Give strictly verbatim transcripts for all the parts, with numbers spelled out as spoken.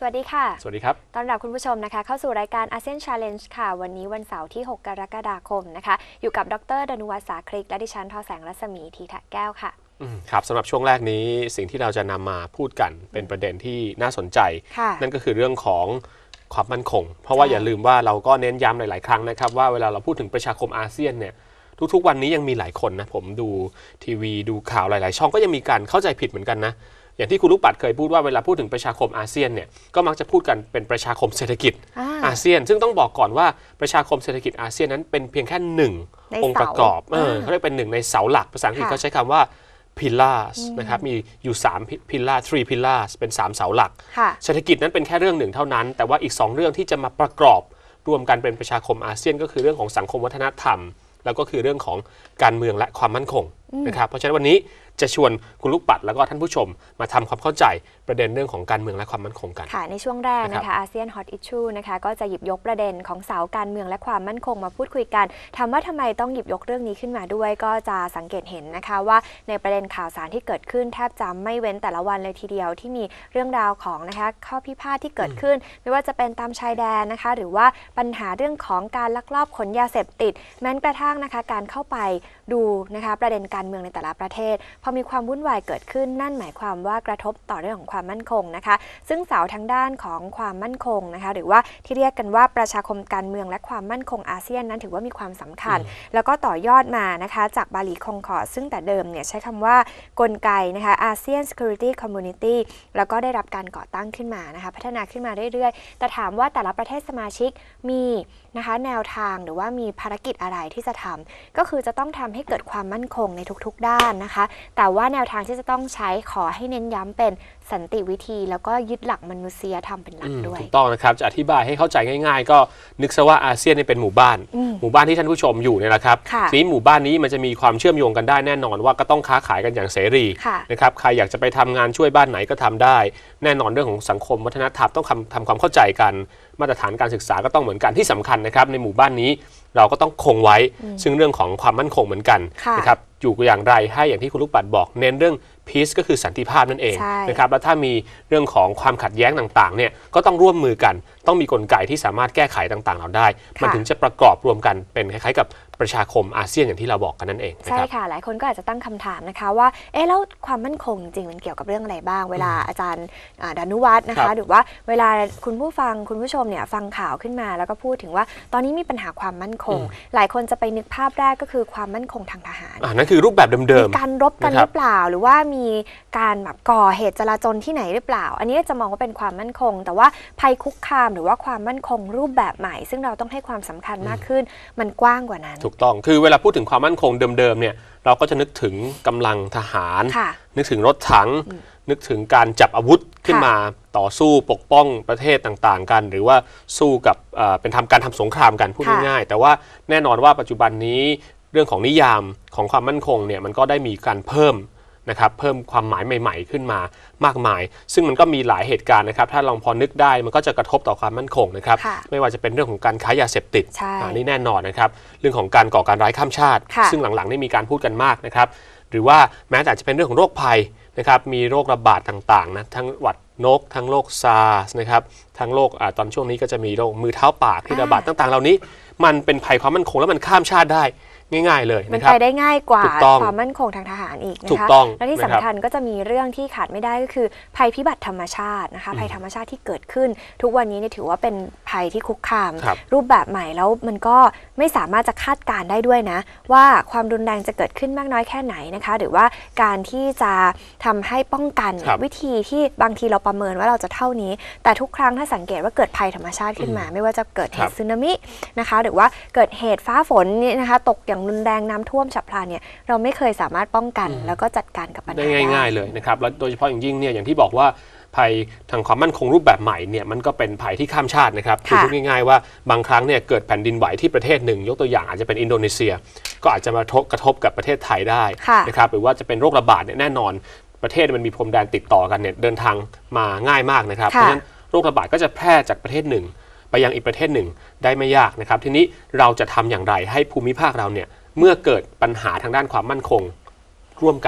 วัสดีค่ะสวัสดีครับต้อนรับคุณผู้ชมนะคะเข้าสู่รายการ อาเซียน Challenge ค่ะวันนี้วันเสาร์ที่หกกรกฎาคมนะคะอยู่กับดร.ดนุวัฒน์สาคริกและดิฉันทอแสงรัศมีทีทะแก้วค่ะครับสำหรับช่วงแรกนี้สิ่งที่เราจะนำมาพูดกันเป็นประเด็นที่น่าสนใจนั่นก็คือเรื่องของความมั่นคงเพราะว่าอย่าลืมว่าเราก็เน้นย้ำหลายๆครั้งนะครับว่าเวลาเราพูดถึงประชาคมอาเซียนเนี่ยทุกๆวันนี้ยังมีหลายคนนะผมดูทีวีดูข่าวหลายๆช่องก็ยังมีการเข้าใจผิดเหมือนกันนะอย่างที่คุณลูกปัดเคยพูดว่าเวลาพูดถึงประชาคมอาเซียนเนี่ยก็มักจะพูดกันเป็นประชาคมเศรษฐกิจอาเซียนซึ่งต้องบอกก่อนว่าประชาคมเศรษฐกิจอาเซียนนั้นเป็นเพียงแค่หนึ่งองค์ประกอบเออเขาเรียกเป็นหนึ่งในเสาหลักภาษาอังกฤษเขาใช้คำว่า pillars นะครับมีอยู่สาม pillar three pillars เป็นสามเสาหลักเศรษฐกิจนั้นเป็นแค่เรื่องหนึ่งเท่านั้นแต่ว่าอีกสองเรื่องที่จะมาประกอบรวมกันเป็นประชาคมอาเซียนก็คือเรื่องของสังคมวัฒนธรรมแล้วก็คือเรื่องของการเมืองและความมั่นคงนะครับเพราะฉะนั้นวันนี้จะชวนคุณลูกปัดแล้วก็ท่านผู้ชมมาทำความเข้าใจประเด็นเรื่องของการเมืองและความมั่นคงกันค่ะในช่วงแรกนะคะอาเซียนฮอตอิชชูนะคะก็จะหยิบยกประเด็นของเสาการเมืองและความมั่นคงมาพูดคุยกันถามว่าทำไมต้องหยิบยกเรื่องนี้ขึ้นมาด้วยก็จะสังเกตเห็นนะคะว่าในประเด็นข่าวสารที่เกิดขึ้นแทบจะไม่เว้นแต่ละวันเลยทีเดียวที่มีเรื่องราวของนะคะข้อพิพาทที่เกิดขึ้นไม่ว่าจะเป็นตามชายแดนนะคะหรือว่าปัญหาเรื่องของการลักลอบขนยาเสพติดแม้กระทั่งนะคะการเข้าไปดูนะคะประเด็นการเมืองในแต่ละประเทศพอมีความวุ่นวายเกิดขึ้นนั่นหมายความว่ากระทบต่อเรื่องของความมั่นคงนะคะซึ่งเสาทางด้านของความมั่นคงนะคะหรือว่าที่เรียกกันว่าประชาคมการเมืองและความมั่นคงอาเซียนนั้นถือว่ามีความสำคัญแล้วก็ต่อยอดมานะคะจากบาหลีคองคอร์ดซึ่งแต่เดิมเนี่ยใช้คำว่ากลไกนะคะ ASEAN Security Community แล้วก็ได้รับการก่อตั้งขึ้นมานะคะพัฒนาขึ้นมาเรื่อยๆแต่ถามว่าแต่ละประเทศสมาชิกมีนะคะแนวทางหรือว่ามีภารกิจอะไรที่จะทำก็คือจะต้องทำให้เกิดความมั่นคงในทุกๆด้านนะคะแต่ว่าแนวทางที่จะต้องใช้ขอให้เน้นย้ำเป็นสันติวิธีแล้วก็ยึดหลักมนุษยธรรมเป็นหลักด้วยถูกต้องนะครับจะอธิบายให้เข้าใจง่ายๆก็นึกซะว่าอาเซียนนี่เป็นหมู่บ้านหมู่บ้านที่ท่านผู้ชมอยู่เนี่ยแหละครับทีนี้หมู่บ้านนี้มันจะมีความเชื่อมโยงกันได้แน่นอนว่าก็ต้องค้าขายกันอย่างเสรีนะครับใครอยากจะไปทำงานช่วยบ้านไหนก็ทำได้แน่นอนเรื่องของสังคมวัฒนธรรมต้องทำความเข้าใจกันมาตรฐานการศึกษาก็ต้องเหมือนกันที่สำคัญนะครับในหมู่บ้านนี้เราก็ต้องคงไว้ซึ่งเรื่องของความมั่นคงเหมือนกันนะครับอยู่อย่างไรให้อย่างที่คุณลูกปัดบอกเน้นเรื่อง peace ก็คือสันติภาพนั่นเองนะครับแล้วถ้ามีเรื่องของความขัดแย้งต่างๆเนี่ยก็ต้องร่วมมือกันต้องมีกลไกที่สามารถแก้ไขต่างๆเราได้มันถึงจะประกอบรวมกันเป็นคล้ายๆกับประชาคมอาเซียนอย่างที่เราบอกกันนั่นเองใช่ค่ะหลายคนก็อาจจะตั้งคำถามนะคะว่าเอ๊ะแล้วความมั่นคงจริงมันเกี่ยวกับเรื่องอะไรบ้างเวลาอาจารย์ดานุวัฒน์นะคะหรือว่าเวลาคุณผู้ฟังคุณผู้ชมเนี่ยฟังข่าวขึ้นมาแล้วก็พูดถึงว่าตอนนี้มีปัญหาความมั่นคงหลายคนจะไปนึกภาพแรกก็คือความมั่นคงทางทหารอ่านั่นคือรูปแบบเดิมๆมีการรบกันหรือเปล่าหรือว่ามีการแบบก่อเหตุจลาจลที่ไหนหรือเปล่าอันนี้จะมองว่าเป็นความมั่นคงแต่ว่าภัยคุกคามหรือว่าความมั่นคงรูปแบบใหม่ซึ่งเราต้องให้ความสำคัญมากขึ้นมันกว้างกว่านั้นถูกต้องคือเวลาพูดถึงความมั่นคงเดิมๆเนี่ยเราก็จะนึกถึงกำลังทหารนึกถึงรถถังนึกถึงการจับอาวุธขึ้นมาต่อสู้ปกป้องประเทศต่างๆกันหรือว่าสู้กับเป็นทำการทำสงครามกันพูดง่ายๆแต่ว่าแน่นอนว่าปัจจุบันนี้เรื่องของนิยามของความมั่นคงเนี่ยมันก็ได้มีการเพิ่มนะครับเพิ่มความหมายใหม่ๆขึ้นมามากมายซึ่งมันก็มีหลายเหตุการณ์นะครับถ้าลองพอนึกได้มันก็จะกระทบต่อความมั่นคงนะครับไม่ว่าจะเป็นเรื่องของการค้ายาเสพติดนี่แน่นอนนะครับเรื่องของการก่อการร้ายข้ามชาติซึ่งหลังๆนี่มีการพูดกันมากนะครับหรือว่าแม้แต่จะเป็นเรื่องของโรคภัยนะครับมีโรคระบาดต่างๆนะทั้งหวัดนกทั้งโรคซาร์สนะครับทั้งโรคตอนช่วงนี้ก็จะมีโรคมือเท้าปากที่ระบาดต่างๆเหล่านี้มันเป็นภัยความมั่นคงแล้วมันข้ามชาติได้ง่ายๆเลยมันไปได้ง่ายกว่าความมั่นคงทางทหารอีกนะคะและที่สำคัญก็จะมีเรื่องที่ขาดไม่ได้ก็คือภัยพิบัติธรรมชาตินะคะภัยธรรมชาติที่เกิดขึ้นทุกวันนี้เนี่ยถือว่าเป็นภัยที่คุกคามรูปแบบใหม่แล้วมันก็ไม่สามารถจะคาดการได้ด้วยนะว่าความรุนแรงจะเกิดขึ้นมากน้อยแค่ไหนนะคะหรือว่าการที่จะทำให้ป้องกันวิธีที่บางทีเราประเมินว่าเราจะเท่านี้แต่ทุกครั้งถ้าสังเกตว่าเกิดภัยธรรมชาติขึ้นมาไม่ว่าจะเกิดเหตุสึนามินะคะหรือว่าเกิดเหตุฟ้าฝนนี่นะคะตกอย่างรุนแรงน้ำท่วมฉับพลันเนี่ยเราไม่เคยสามารถป้องกันแล้วก็จัดการกับปัญหาได้ง่ายๆเลยนะครับแล้วโดยเฉพาะอย่างยิ่งเนี่ยอย่างที่บอกว่าภัยทางความมั่นคงรูปแบบใหม่เนี่ยมันก็เป็นภัยที่ข้ามชาตินะครับคือพูดง่ายๆว่าบางครั้งเนี่ยเกิดแผ่นดินไหวที่ประเทศหนึ่งยกตัวอย่างอาจจะเป็นอินโดนีเซียก็อาจจะมากระทบกับประเทศไทยได้นะครับหรือว่าจะเป็นโรคระบาดเนี่ยแน่นอนประเทศมันมีพรมแดนติดต่อกันเนี่ยเดินทางมาง่ายมากนะครับเพราะฉะนั้นโรคระบาดก็จะแพร่จากประเทศหนึ่งไปยังอีกประเทศหนึ่งได้ไม่ยากนะครับทีนี้เราจะทำอย่างไรให้ภูมิภาคเราเนี่ยเมื่อเกิดปัญหาทางด้านความมั่นคงร่วมกัน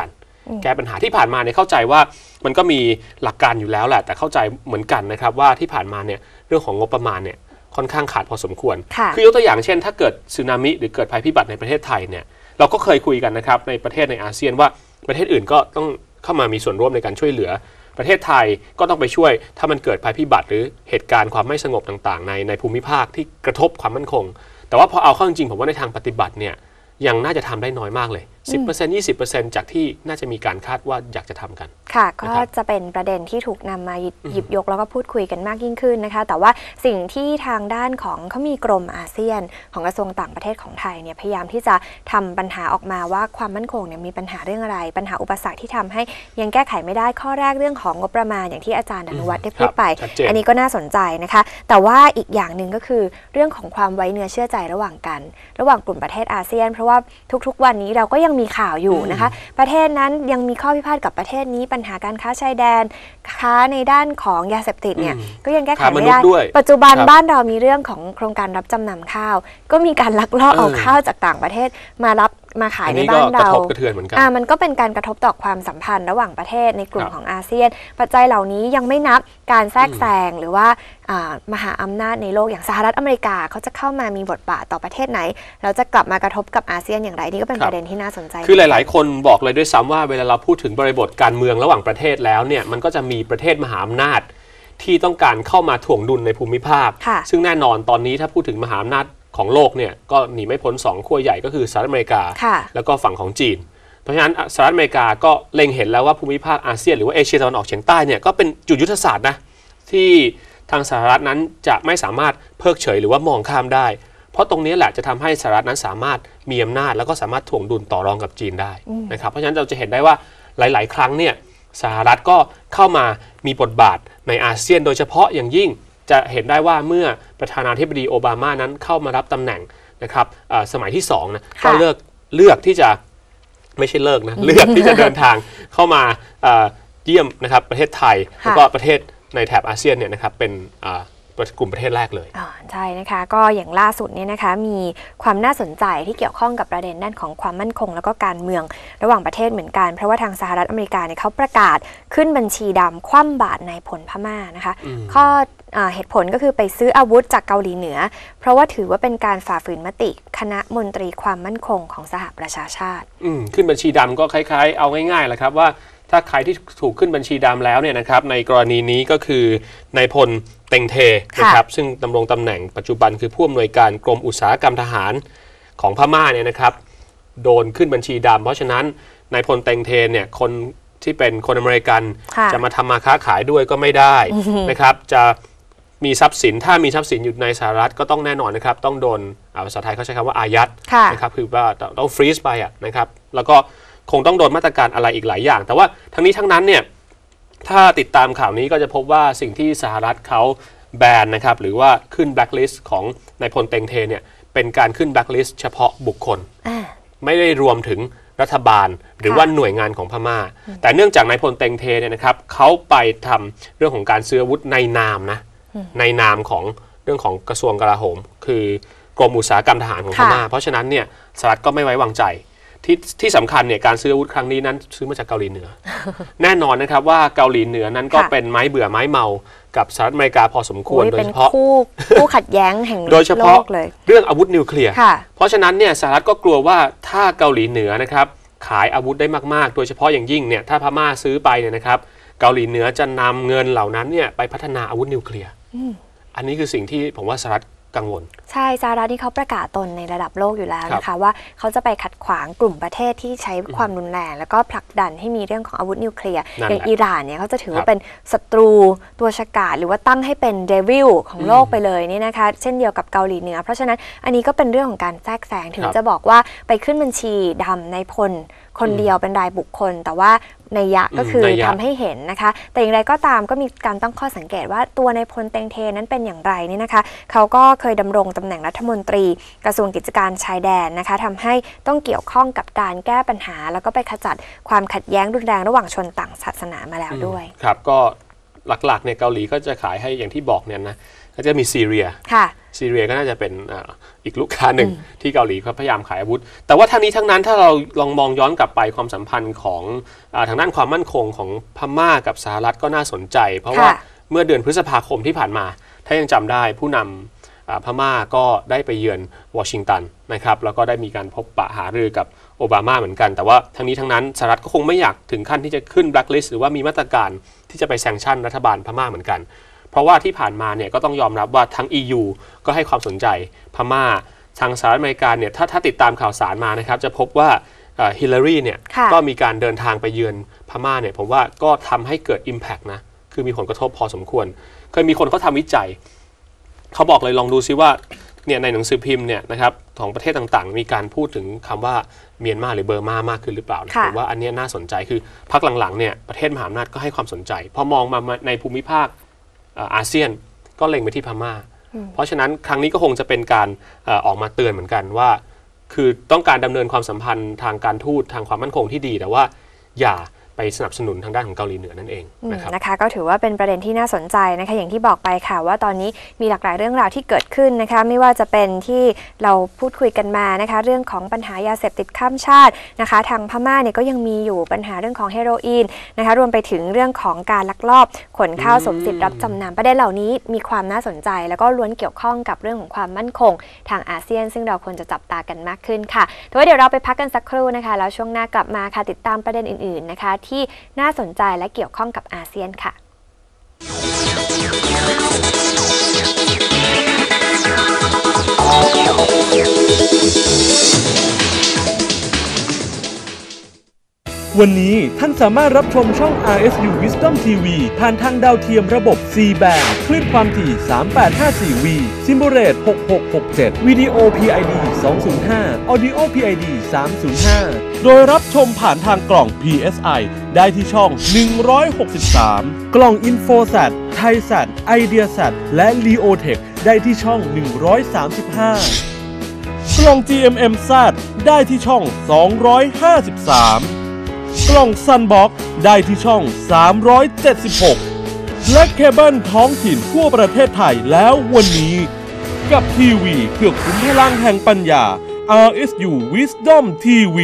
แก้ปัญหาที่ผ่านมาเนี่ยเข้าใจว่ามันก็มีหลักการอยู่แล้วแหละแต่เข้าใจเหมือนกันนะครับว่าที่ผ่านมาเนี่ยเรื่องของงบประมาณเนี่ยค่อนข้างขาดพอสมควรคือยกตัวอย่างเช่นถ้าเกิดสึนามิหรือเกิดภัยพิบัติในประเทศไทยเนี่ยเราก็เคยคุยกันนะครับในประเทศในอาเซียนว่าประเทศอื่นก็ต้องเข้ามามีส่วนร่วมในการช่วยเหลือประเทศไทยก็ต้องไปช่วยถ้ามันเกิดภัยพิบัติหรือเหตุการณ์ความไม่สงบต่างๆในในภูมิภาคที่กระทบความมั่นคงแต่ว่าพอเอาเข้าจริงๆผมว่าในทางปฏิบัติเนี่ยยังน่าจะทำได้น้อยมากเลย สิบเปอร์เซ็นต์ ยี่สิบเปอร์เซ็นต์ จากที่น่าจะมีการคาดว่าอยากจะทำกันค่ะก็จะเป็นประเด็นที่ถูกนำมาหยิบยกแล้วก็พูดคุยกันมากยิ่งขึ้นนะคะแต่ว่าสิ่งที่ทางด้านของเขามีกรมอาเซียนของกระทรวงต่างประเทศของไทยเนี่ยพยายามที่จะทำปัญหาออกมาว่าความมั่นคงเนี่ยมีปัญหาเรื่องอะไรปัญหาอุปสรรคที่ทำให้ยังแก้ไขไม่ได้ข้อแรกเรื่องของงบประมาณอย่างที่อาจารย์อนุวัฒน์ได้พูดไปอันนี้ก็น่าสนใจนะคะแต่ว่าอีกอย่างหนึ่งก็คือเรื่องของความไว้เนื้อเชื่อใจระหว่างกันระหว่างกลุ่มประเทศอาเซียนเพราะว่าทุกๆวันนี้เราก็ยังมีข่าวอยู่นะคะประเทศนั้นยังมีข้อพิพาทกับประเทศนี้ปัญหาการค้าชายแดนค้าในด้านของยาเสพติดเนี่ยก็ยังแก้ไขไม่ได้ปัจจุบันบ้านเรามีเรื่องของโครงการรับจำนำข้าวก็มีการลักลอบเอาข้าวจากต่างประเทศมารับมาขายในบ้านเราอ่ามันก็เป็นการกระทบต่อความสัมพันธ์ระหว่างประเทศในกลุ่มของอาเซียนปัจจัยเหล่านี้ยังไม่นับการแทรกแซงหรือว่ามหาอำนาจในโลกอย่างสหรัฐอเมริกาเขาจะเข้ามามีบทบาทต่อประเทศไหนแล้วจะกลับมากระทบกับอาเซียนอย่างไรนี่ก็เป็นประเด็นที่น่าสนใจคือหลายๆคนบอกเลยด้วยซ้ำว่าเวลาเราพูดถึงบริบทการเมืองระหว่างประเทศแล้วเนี่ยมันก็จะมีประเทศมหาอำนาจที่ต้องการเข้ามาถ่วงดุลในภูมิภาคซึ่งแน่นอนตอนนี้ถ้าพูดถึงมหาอำนาจของโลกเนี่ยก็หนีไม่พ้นสองขั้วใหญ่ก็คือสหรัฐอเมริกาแล้วก็ฝั่งของจีนเพราะฉะนั้นสหรัฐอเมริกาก็เล็งเห็นแล้วว่าภูมิภาคอาเซียนหรือว่าเอเชียตะวันออกเฉียงใต้เนี่ยก็เป็นจุดยุทธศาสตร์นะที่ทางสหรัฐนั้นจะไม่สามารถเพิกเฉยหรือว่ามองข้ามได้เพราะตรงนี้แหละจะทำให้สหรัฐนั้นสามารถมีอำนาจแล้วก็สามารถถ่วงดุลต่อรองกับจีนได้นะครับเพราะฉะนั้นเราจะเห็นได้ว่าหลายๆครั้งเนี่ยสหรัฐก็เข้ามามีบทบาทในอาเซียนโดยเฉพาะอย่างยิ่งจะเห็นได้ว่าเมื่อประธานาธิบดีโอบามานั้นเข้ามารับตำแหน่งนะครับสมัยที่สองนะก็เลือกเลือกที่จะไม่ใช่เลิกนะเลือกที่จะเดินทางเข้ามาเยี่ยมนะครับประเทศไทยแล้วก็ประเทศในแถบอาเซียนเนี่ยนะครับเป็นกลุ่มประเทศแรกเลยอ๋อใช่นะคะก็อย่างล่าสุดเนี่ยนะคะมีความน่าสนใจที่เกี่ยวข้องกับประเด็นด้านของความมั่นคงแล้วก็การเมืองระหว่างประเทศเหมือนกันเพราะว่าทางสหรัฐอเมริกาเนี่ยเขาประกาศขึ้นบัญชีดำคว่ำบาตรนายพลพม่านะคะข้อเหตุผลก็คือไปซื้ออาวุธจากเกาหลีเหนือเพราะว่าถือว่าเป็นการฝ่าฝืนมติคณะมนตรีความมั่นคงของสหประชาชาติขึ้นบัญชีดำก็คล้ายๆเอาง่ายๆแหละครับว่าถ้าใครที่ถูกขึ้นบัญชีดำแล้วเนี่ยนะครับในกรณีนี้ก็คือนายพลเต็งเทนะครับซึ่งดำรงตำแหน่งปัจจุบันคือผู้อำนวยการกรมอุตสาหกรรมทหารของพม่าเนี่ยนะครับโดนขึ้นบัญชีดำเพราะฉะนั้นนายพลเต็งเทเนี่ยคนที่เป็นคนอเมริกันจะมาทำมาค้าขายด้วยก็ไม่ได้นะครับจะมีทรัพย์สินถ้ามีทรัพย์สินอยู่ในสหรัฐก็ต้องแน่นอนนะครับต้องโดนภาษาไทยเขาใช้คำว่าอายัดนะครับคือว่าต้องฟรีซไปอ่ะนะครับแล้วก็คงต้องโดนมาตรการอะไรอีกหลายอย่างแต่ว่าทั้งนี้ทั้งนั้นเนี่ยถ้าติดตามข่าวนี้ก็จะพบว่าสิ่งที่สหรัฐเขาแบนนะครับหรือว่าขึ้นแบล็คลิสต์ของนายพลเต็งเทเนี่ยเป็นการขึ้นแบล็คลิสต์เฉพาะบุคคลไม่ได้รวมถึงรัฐบาลหรือว่าหน่วยงานของพม่าแต่เนื่องจากนายพลเต็งเทเนี่ยนะครับเขาไปทำเรื่องของการซื้ออาวุธในนามนะในนามของเรื่องของกระทรวงกลาโหมคือกรมอุตสาหกรรมทหารของพม่าเพราะฉะนั้นเนี่ยสหรัฐก็ไม่ไว้วางใจที่ที่สำคัญเนี่ยการซื้ออาวุธครั้งนี้นั้นซื้อมาจากเกาหลีเหนือ แน่นอนนะครับว่าเกาหลีเหนือนั้นก็เป็นไม้เบื่อไม้เมากับสหรัฐอเมริกาพอสมควรโดยเฉพาะคู่คู่ขัดแย้งแห่งโดยเฉพาะเรื่องอาวุธนิวเคลียร์เพราะฉะนั้นเนี่ยสหรัฐก็กลัวว่าถ้าเกาหลีเหนือนะครับขายอาวุธได้มากๆโดยเฉพาะอย่างยิ่งเนี่ยถ้าพม่าซื้อไปเนี่ยนะครับเกาหลีเหนือจะนำเงินเหล่านั้นเนี่ยไปพัฒนาอาวุธนิวเคลียร์อันนี้คือสิ่งที่ผมว่าสหรัฐกังวลใช่สหรัฐที่เขาประกาศตนในระดับโลกอยู่แล้วนะคะว่าเขาจะไปขัดขวางกลุ่มประเทศที่ใช้ความรุนแรงแล้วก็ผลักดันให้มีเรื่องของอาวุธนิวเคลียร์อย่างอิหร่านเนี่ยเขาจะถือว่าเป็นศัตรูตัวฉกาจหรือว่าตั้งให้เป็นเดวิลของโลกไปเลยนี่นะคะเช่นเดียวกับเกาหลีเหนือเพราะฉะนั้นอันนี้ก็เป็นเรื่องของการแทรกแซงถึงจะบอกว่าไปขึ้นบัญชีดำในพลคนเดียวเป็นรายบุคคลแต่ว่านัยยะก็คือทำให้เห็นนะคะแต่อย่างไรก็ตามก็มีการตั้งข้อสังเกตว่าตัวในพลเต็งเทนั้นเป็นอย่างไรนี่นะคะเขาก็เคยดำรงตำแหน่งรัฐมนตรีกระทรวงกิจการชายแดนนะคะทำให้ต้องเกี่ยวข้องกับการแก้ปัญหาแล้วก็ไปขจัดความขัดแย้งรุนแรงระหว่างชนต่างศาสนามาแล้วด้วยครับก็หลักๆเนี่ยเกาหลีก็จะขายให้อย่างที่บอกเนี่ยนะก็จะมีซีเรียซีเรียก็น่าจะเป็นอีกลูกค้าหนึ่งที่เกาหลีเขาพยายามขายอาวุธแต่ว่าทั้งนี้ทั้งนั้นถ้าเราลองมองย้อนกลับไปความสัมพันธ์ของทางด้านความมั่นคงของพม่ากับสหรัฐก็น่าสนใจเพราะว่าเมื่อเดือนพฤษภาคมที่ผ่านมาถ้ายังจำได้ผู้นำพม่าก็ได้ไปเยือนวอชิงตันนะครับแล้วก็ได้มีการพบปะหารือกับโอบามาเหมือนกันแต่ว่าทั้งนี้ทั้งนั้นสหรัฐก็คงไม่อยากถึงขั้นที่จะขึ้นแบล็คลิสต์หรือว่ามีมาตรการที่จะไปแซงชั่นรัฐบาลพม่าเหมือนกันเพราะว่าที่ผ่านมาเนี่ยก็ต้องยอมรับว่าทั้ง อี ยู ก็ให้ความสนใจพม่าทางสหรัฐอเมริกาเนี่ยถ้าถ้าติดตามข่าวสารมานะครับจะพบว่าฮิลลารีเนี่ยก็มีการเดินทางไปเยือนพม่าเนี่ยผมว่าก็ทำให้เกิด Impact นะคือมีผลกระทบพอสมควรเคยมีคนเขาทำวิจัยเขาบอกเลยลองดูซิว่าเนี่ยในหนังสือพิมพ์เนี่ยนะครับของประเทศต่างๆมีการพูดถึงคำว่าเมียนมาหรือเบอร์มามากขึ้นหรือเปล่านะผมว่าอันนี้น่าสนใจคือพักหลังๆเนี่ยประเทศมหาอำนาจก็ให้ความสนใจพอมองมาในภูมิภาคอาเซียนก็เล็งไปที่พม่าเพราะฉะนั้นครั้งนี้ก็คงจะเป็นการออกมาเตือนเหมือนกันว่าคือต้องการดำเนินความสัมพันธ์ทางการทูตทางความมั่นคงที่ดีแต่ว่าอย่าไปสนับสนุนทางด้านของเกาหลีเหนือนั่นเองนะครับนะคะก็ถือว่าเป็นประเด็นที่น่าสนใจนะคะอย่างที่บอกไปค่ะว่าตอนนี้มีหลากหลายเรื่องราวที่เกิดขึ้นนะคะไม่ว่าจะเป็นที่เราพูดคุยกันมานะคะเรื่องของปัญหายาเสพติดข้ามชาตินะคะทางพม่าเนี่ยก็ยังมีอยู่ปัญหาเรื่องของเฮโรอีนนะคะรวมไปถึงเรื่องของการลักลอบขนข้าวสมสิทธิ์รับจำนำประเด็นเหล่านี้มีความน่าสนใจแล้วก็ล้วนเกี่ยวข้องกับเรื่องของความมั่นคงทางอาเซียนซึ่งเราควรจะจับตากันมากขึ้นค่ะแต่ว่าเดี๋ยวเราไปพักกันสักครู่นะคะแล้วช่วงหน้ากลับมาค่ะติดตามประเด็นอื่นๆนะคะที่น่าสนใจและเกี่ยวข้องกับอาเซียนค่ะวันนี้ท่านสามารถรับชมช่อง อาร์ เอส ยู Wisdom ที วี ผ่านทางดาวเทียมระบบ ซี แบนด์ คลื่นความถี่ สามแปดห้าสี่ วี ซิมโบเรต หกหกหกเจ็ด วิดีโอ พี ไอ ดี สองศูนย์ห้า Audio พี ไอ ดี สามศูนย์ห้า โดยรับชมผ่านทางกล่อง พี เอส ไอ ได้ที่ช่อง หนึ่งร้อยหกสิบสาม กล่อง InfoSat Thaisat Ideasat และ Leotech ได้ที่ช่อง หนึ่งร้อยสามสิบห้า กล่อง จี เอ็ม เอ็ม แซด ได้ที่ช่อง สองร้อยห้าสิบสามกล่อง Sunbox ได้ที่ช่อง สามร้อยเจ็ดสิบหก และเคเบิลท้องถิ่นทั่วประเทศไทยแล้ววันนี้กับทีวีเพื่อขุนพลังแห่งปัญญา อาร์ เอส ยู Wisdom ที วี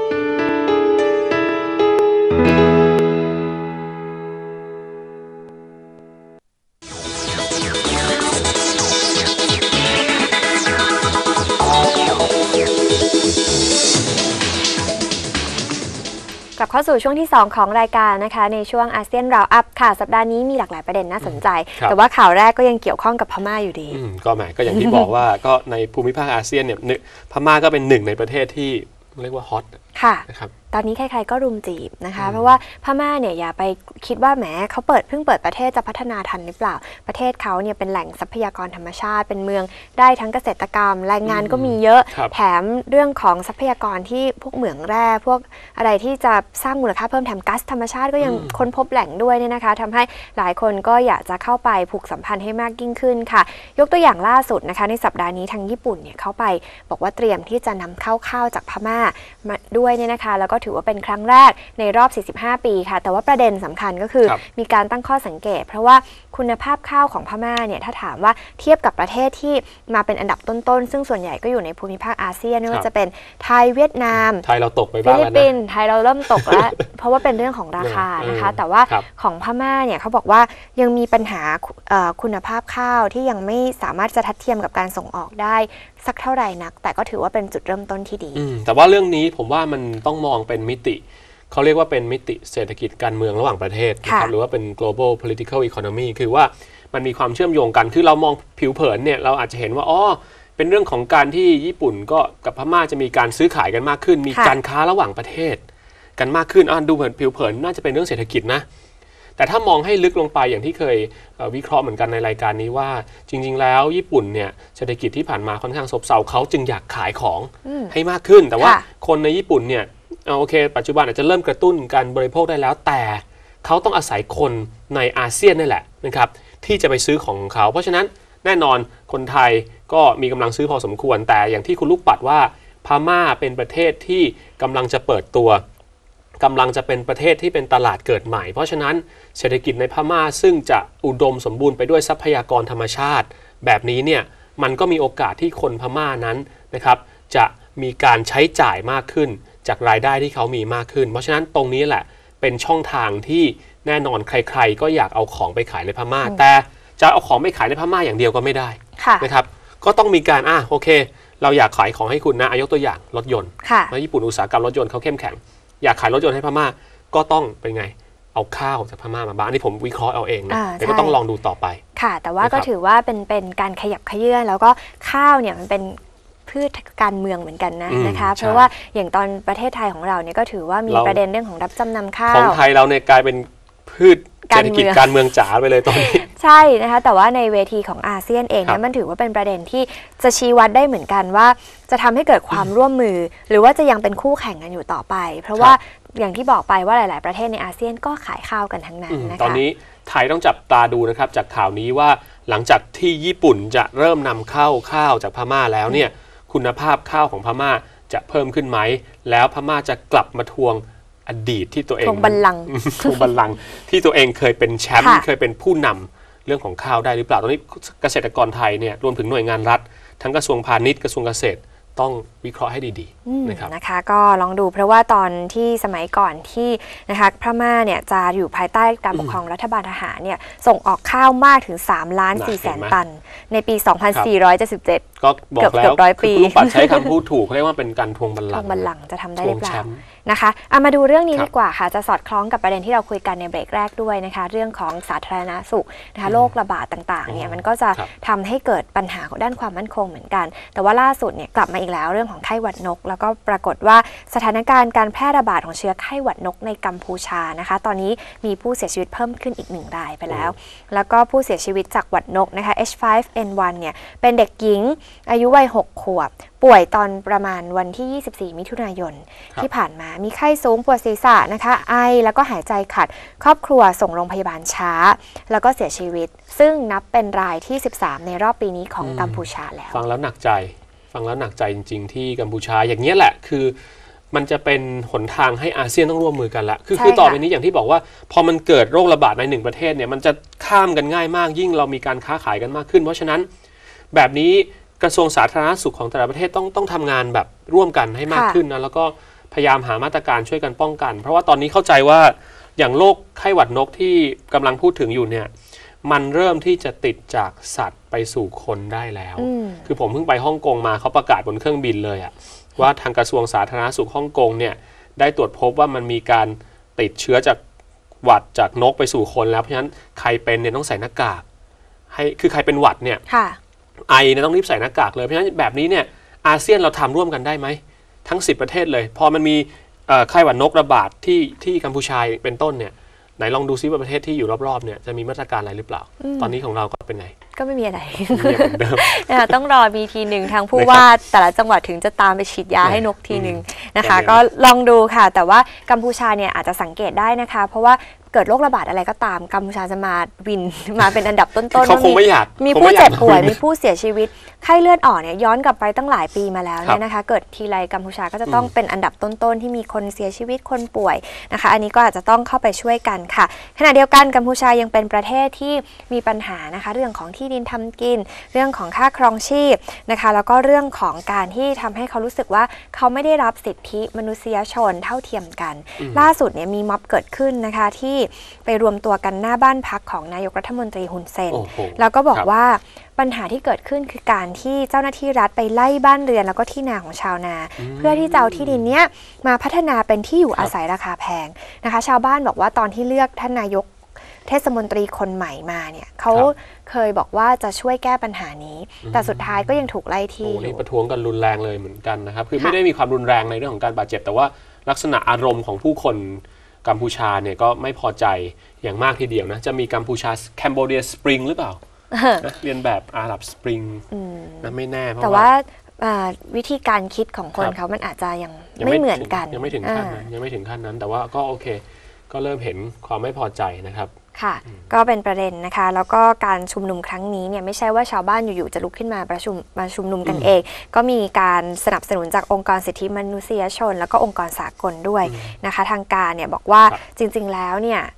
กลับเข้าสู่ช่วงที่สองของรายการนะคะในช่วงอาเซียนราวอัพค่ะสัปดาห์นี้มีหลากหลายประเด็นน่าสนใจแต่ว่าข่าวแรกก็ยังเกี่ยวข้องกับพม่าอยู่ดีก็แหมก็อย่างที่บอกว่าก็ในภูมิภาคอาเซียนเนี่ยพม่าก็เป็นหนึ่งในประเทศที่เรียกว่าฮอตค่ะนะครับตอนนี้ใครๆก็รุมจีบนะคะเพราะว่าพม่าเนี่ยอย่าไปคิดว่าแหมเขาเปิดเพิ่งเปิดประเทศจะพัฒนาทันหรือเปล่าประเทศเขาเนี่ยเป็นแหล่งทรัพยากรธรรมชาติเป็นเมืองได้ทั้งเกษตรกรรมแรงงานก็มีเยอะแถมเรื่องของทรัพยากรที่พวกเหมืองแร่พวกอะไรที่จะสร้างมูลค่าเพิ่มแถมก๊าซธรรมชาติก็ยังค้นพบแหล่งด้วยเนี่ยนะคะทำให้หลายคนก็อยากจะเข้าไปผูกสัมพันธ์ให้มากยิ่งขึ้นค่ะยกตัวอย่างล่าสุดนะคะในสัปดาห์นี้ทางญี่ปุ่นเนี่ยเข้าไปบอกว่าเตรียมที่จะนำเข้าข้าวจากพม่ามาด้วยเนี่ยนะคะแล้วก็ถือว่าเป็นครั้งแรกในรอบสี่สิบห้าปีค่ะแต่ว่าประเด็นสำคัญก็คือมีการตั้งข้อสังเกตเพราะว่าคุณภาพข้าวของพม่าเนี่ยถ้าถามว่าเทียบกับประเทศที่มาเป็นอันดับต้นๆซึ่งส่วนใหญ่ก็อยู่ในภูมิภาคอาเซียนไม่ว่าจะเป็นไทยเวียดนามไทยเราตกไปบ้างแล้วนะฟิลิปปินส์ไทยเราเริ่มตกแล้ว เพราะว่าเป็นเรื่องของราคานะคะแต่ว่าของพม่าเนี่ยเขาบอกว่ายังมีปัญหาคุณภาพข้าวที่ยังไม่สามารถจะทัดเทียมกับการส่งออกได้สักเท่าไหร่นักแต่ก็ถือว่าเป็นจุดเริ่มต้นที่ดีแต่ว่าเรื่องนี้ผมว่ามันต้องมองเป็นมิติเขาเรียกว่าเป็นมิติเศรษฐกิจการเมืองระหว่างประเทศนะครับหรือว่าเป็น global political economy คือว่ามันมีความเชื่อมโยงกันคือเรามองผิวเผินเนี่ยเราอาจจะเห็นว่าอ๋อเป็นเรื่องของการที่ญี่ปุ่นก็กับพม่าจะมีการซื้อขายกันมากขึ้นมีการค้าระหว่างประเทศกันมากขึ้นอ่ะดูเหมือนผิวเผินน่าจะเป็นเรื่องเศรษฐกิจนะแต่ถ้ามองให้ลึกลงไปอย่างที่เคยวิเคราะห์เหมือนกันในรายการนี้ว่าจริงๆแล้วญี่ปุ่นเนี่ยเศรษฐกิจที่ผ่านมาค่อนข้างซบเซาเขาจึงอยากขายของให้มากขึ้นแต่ว่าคนในญี่ปุ่นเนี่ยโอเคปัจจุบันอาจจะเริ่มกระตุ้นการบริโภคได้แล้วแต่เขาต้องอาศัยคนในอาเซียนนี่แหละนะครับที่จะไปซื้อของเขาเพราะฉะนั้นแน่นอนคนไทยก็มีกำลังซื้อพอสมควรแต่อย่างที่คุณลูกปัดว่าพม่าเป็นประเทศที่กำลังจะเปิดตัวกำลังจะเป็นประเทศที่เป็นตลาดเกิดใหม่เพราะฉะนั้นเศรษฐกิจในพม่าซึ่งจะอุดมสมบูรณ์ไปด้วยทรัพยากรธรรมชาติแบบนี้เนี่ยมันก็มีโอกาสที่คนพม่านั้นนะครับจะมีการใช้จ่ายมากขึ้นจากรายได้ที่เขามีมากขึ้นเพราะฉะนั้นตรงนี้แหละเป็นช่องทางที่แน่นอนใครๆก็อยากเอาของไปขายในพม่าแต่จะเอาของไปขายในพม่าอย่างเดียวก็ไม่ได้นะครับก็ต้องมีการอ่ะโอเคเราอยากขายของให้คุณนะยกตัวอย่างรถยนต์แล้วญี่ปุ่นอุตสาหกรรมรถยนต์เขาเข้มแข็งอยากขายรถยนต์ให้พม่าก็ต้องเป็นไงเอาข้าวจากพม่ามาบ้างนี่ผมวิเคราะห์เอาเองนะแต่ก็ต้องลองดูต่อไปค่ะแต่ว่าก็ถือว่าเป็นเป็นการขยับเขยื้อนแล้วก็ข้าวเนี่ยมันเป็นพืชการเมืองเหมือนกันนะนะคะเพราะว่าอย่างตอนประเทศไทยของเราเนี่ยก็ถือว่ามีประเด็นเรื่องของรับจำนำข้าวของไทยเราเนี่ยกลายเป็นพืชเศรษฐกิจการเมืองจ๋าไปเลยตอนนี้ใช่นะคะแต่ว่าในเวทีของอาเซียนเองเนี่ยมันถือว่าเป็นประเด็นที่จะชี้วัดได้เหมือนกันว่าจะทำให้เกิดความร่วมมือหรือว่าจะยังเป็นคู่แข่งกันอยู่ต่อไปเพราะว่าอย่างที่บอกไปว่าหลายๆประเทศในอาเซียนก็ขายข้าวกันทั้งนั้นนะคะตอนนี้ไทยต้องจับตาดูนะครับจากข่าวนี้ว่าหลังจากที่ญี่ปุ่นจะเริ่มนำเข้าข้าวจากพม่าแล้วเนี่ยคุณภาพข้าวของพม่าจะเพิ่มขึ้นไหมแล้วพม่าจะกลับมาทวงอดีตที่ตัวเองทวงบัลลังก์ทวงบัลลังก์ที่ตัวเองเคยเป็นแชมป์เคยเป็นผู้นำเรื่องของข้าวได้หรือเปล่าตอนนี้เกษตรกรไทยเนี่ยรวมถึงหน่วยงานรัฐทั้งกระทรวงพาณิชย์กระทรวงเกษตรต้องวิเคราะห์ให้ดีๆนะครับนะคะก็ลองดูเพราะว่าตอนที่สมัยก่อนที่นะคะพม่าเนี่ยจะอยู่ภายใต้การปกครองรัฐบาลทหารเนี่ยส่งออกข้าวมากถึงสามล้านสี่แสนตันในปีสองพันสี่ร้อยเจ็ดสิบเจ็ดก็บอกแล้วคือลูกปัดใช้คำพูดถูกเรียกว่าเป็นการทวงบัลลังก์ทวงบัลลังก์จะทำได้หรือเปล่านะคะเอามาดูเรื่องนี้ดีกว่าค่ะจะสอดคล้องกับประเด็นที่เราคุยกันในเบรกแรกด้วยนะคะเรื่องของสาธารณสุขนะคะโรคระบาดต่างๆเนี่ยมันก็จะทำให้เกิดปัญหาด้านความมั่นคงเหมือนกันแต่ว่าล่าสุดเนี่ยกลับมาอีกแล้วเรื่องของไข้หวัดนกแล้วก็ปรากฏว่าสถานการณ์การแพร่ระบาดของเชื้อไข้หวัดนกในกัมพูชานะคะตอนนี้มีผู้เสียชีวิตเพิ่มขึ้นอีกหนึ่งรายไปแล้วแล้วก็ผู้เสียชีวิตจากหวัดนกนะคะ เอช ไฟว์ เอ็น วัน เนี่ยเป็นเด็กหญิงอายุวัยหกขวบป่วยตอนประมาณวันที่ยี่สิบสี่มิถุนายนที่ผ่านมามีไข้สูงปวดศีรษะนะคะไอแล้วก็หายใจขัดครอบครัวส่งโรงพยาบาลช้าแล้วก็เสียชีวิตซึ่งนับเป็นรายที่สิบสามในรอบปีนี้ของกัมพูชาแล้วฟังแล้วหนักใจฟังแล้วหนักใจจริงๆที่กัมพูชาอย่างนี้แหละคือมันจะเป็นหนทางให้อาเซียนต้องร่วมมือกันละคือคือต่อไปนี้อย่างที่บอกว่าพอมันเกิดโรคระบาดในหนึ่งประเทศเนี่ยมันจะข้ามกันง่ายมากยิ่งเรามีการค้าขายกันมากขึ้นเพราะฉะนั้นแบบนี้กระทรวงสาธารณสุขของแต่ละประเทศต้องต้องทำงานแบบร่วมกันให้มากขึ้นนะแล้วก็พยายามหามาตรการช่วยกันป้องกันเพราะว่าตอนนี้เข้าใจว่าอย่างโรคไข้หวัดนกที่กำลังพูดถึงอยู่เนี่ยมันเริ่มที่จะติดจากสัตว์ไปสู่คนได้แล้วคือผมเพิ่งไปฮ่องกงมาเขาประกาศบนเครื่องบินเลยอะว่าทางกระทรวงสาธารณสุขฮ่องกงเนี่ยได้ตรวจพบว่ามันมีการติดเชื้อจากหวัดจากนกไปสู่คนแล้วเพราะฉะนั้นใครเป็นเนี่ยต้องใส่หน้ากากให้คือใครเป็นหวัดเนี่ยไอเนี่ยต้องรีบใส่หน้ากากเลยเพราะฉะนั้นแบบนี้เนี่ยอาเซียนเราทำร่วมกันได้ไหมทั้งสิบประเทศเลยพอมันมีไข้หวัดนกระบาดที่ที่กัมพูชาเป็นต้นเนี่ยไหนลองดูซิว่าประเทศที่อยู่รอบๆเนี่ยจะมีมาตรการอะไรหรือเปล่าตอนนี้ของเราก็เป็นไงก็ไม่มีอะไรนะคะต้องรอมีทีหนึ่งทางผู้ว่าแต่ละจังหวัดถึงจะตามไปฉีดยาให้นกทีหนึ่งนะคะก็ลองดูค่ะแต่ว่ากัมพูชาเนี่ยอาจจะสังเกตได้นะคะเพราะว่าเกิดโรคระบาดอะไรก็ตามกัมพูชาจะมาวินมาเป็นอันดับต้นๆเขาคงไม่อยากมีผู้เจ็บป่วยมีผู้เสียชีวิตไข้เลือดออกเนี่ยย้อนกลับไปตั้งหลายปีมาแล้วเนี่ยนะคะเกิดทีไรกัมพูชาก็จะต้องเป็นอันดับต้นๆที่มีคนเสียชีวิตคนป่วยนะคะอันนี้ก็อาจจะต้องเข้าไปช่วยกันค่ะขณะเดียวกันกัมพูชายังเป็นประเทศที่มีปัญหานะคะเรื่องของที่ดินทำกินเรื่องของค่าครองชีพนะคะแล้วก็เรื่องของการที่ทำให้เขารู้สึกว่าเขาไม่ได้รับสิทธิมนุษยชนเท่าเทียมกันล่าสุดเนี่ยมีม็อบเกิดขึ้นนะคะที่ไปรวมตัวกันหน้าบ้านพักของนายกรัฐมนตรีฮุนเซนแล้วก็บอกว่าปัญหาที่เกิดขึ้นคือการที่เจ้าหน้าที่รัฐไปไล่บ้านเรือนแล้วก็ที่นาของชาวนาเพื่อที่จะเอาที่ดินเนี้ยมาพัฒนาเป็นที่อยู่อาศัยราคาแพงนะคะชาวบ้านบอกว่าตอนที่เลือกท่านนายกเทศมนตรีคนใหม่มาเนี่ยเขาเคยบอกว่าจะช่วยแก้ปัญหานี้แต่สุดท้ายก็ยังถูกไล่ที่อยู่นี่ประท้วงกันรุนแรงเลยเหมือนกันนะครับคือไม่ได้มีความรุนแรงในเรื่องของการบาดเจ็บแต่ว่าลักษณะอารมณ์ของผู้คนกัมพูชาเนี่ยก็ไม่พอใจอย่างมากทีเดียวนะจะมีกัมพูชาแคนเบเดียสปริงหรือเปล่าเรียนแบบอาหรับสปริงนะไม่แน่เพราะว่าวิธีการคิดของคนเขามันอาจจะยังไม่เหมือนกันยังไม่ถึงขั้นนั้นยังไม่ถึงขั้นนั้นแต่ว่าก็โอเคก็เริ่มเห็นความไม่พอใจนะครับค่ะก็เป็นประเด็นนะคะแล้วก็การชุมนุมครั้งนี้เนี่ยไม่ใช่ว่าชาวบ้านอยู่ๆจะลุกขึ้นมาประชุมมาชุมนุมกันเองก็มีการสนับสนุนจากองค์กรสิทธิมนุษยชนแล้วก็องค์กรสากลด้วยนะคะทางการเนี่ยบอกว่าจริงๆแล้วเนี่ย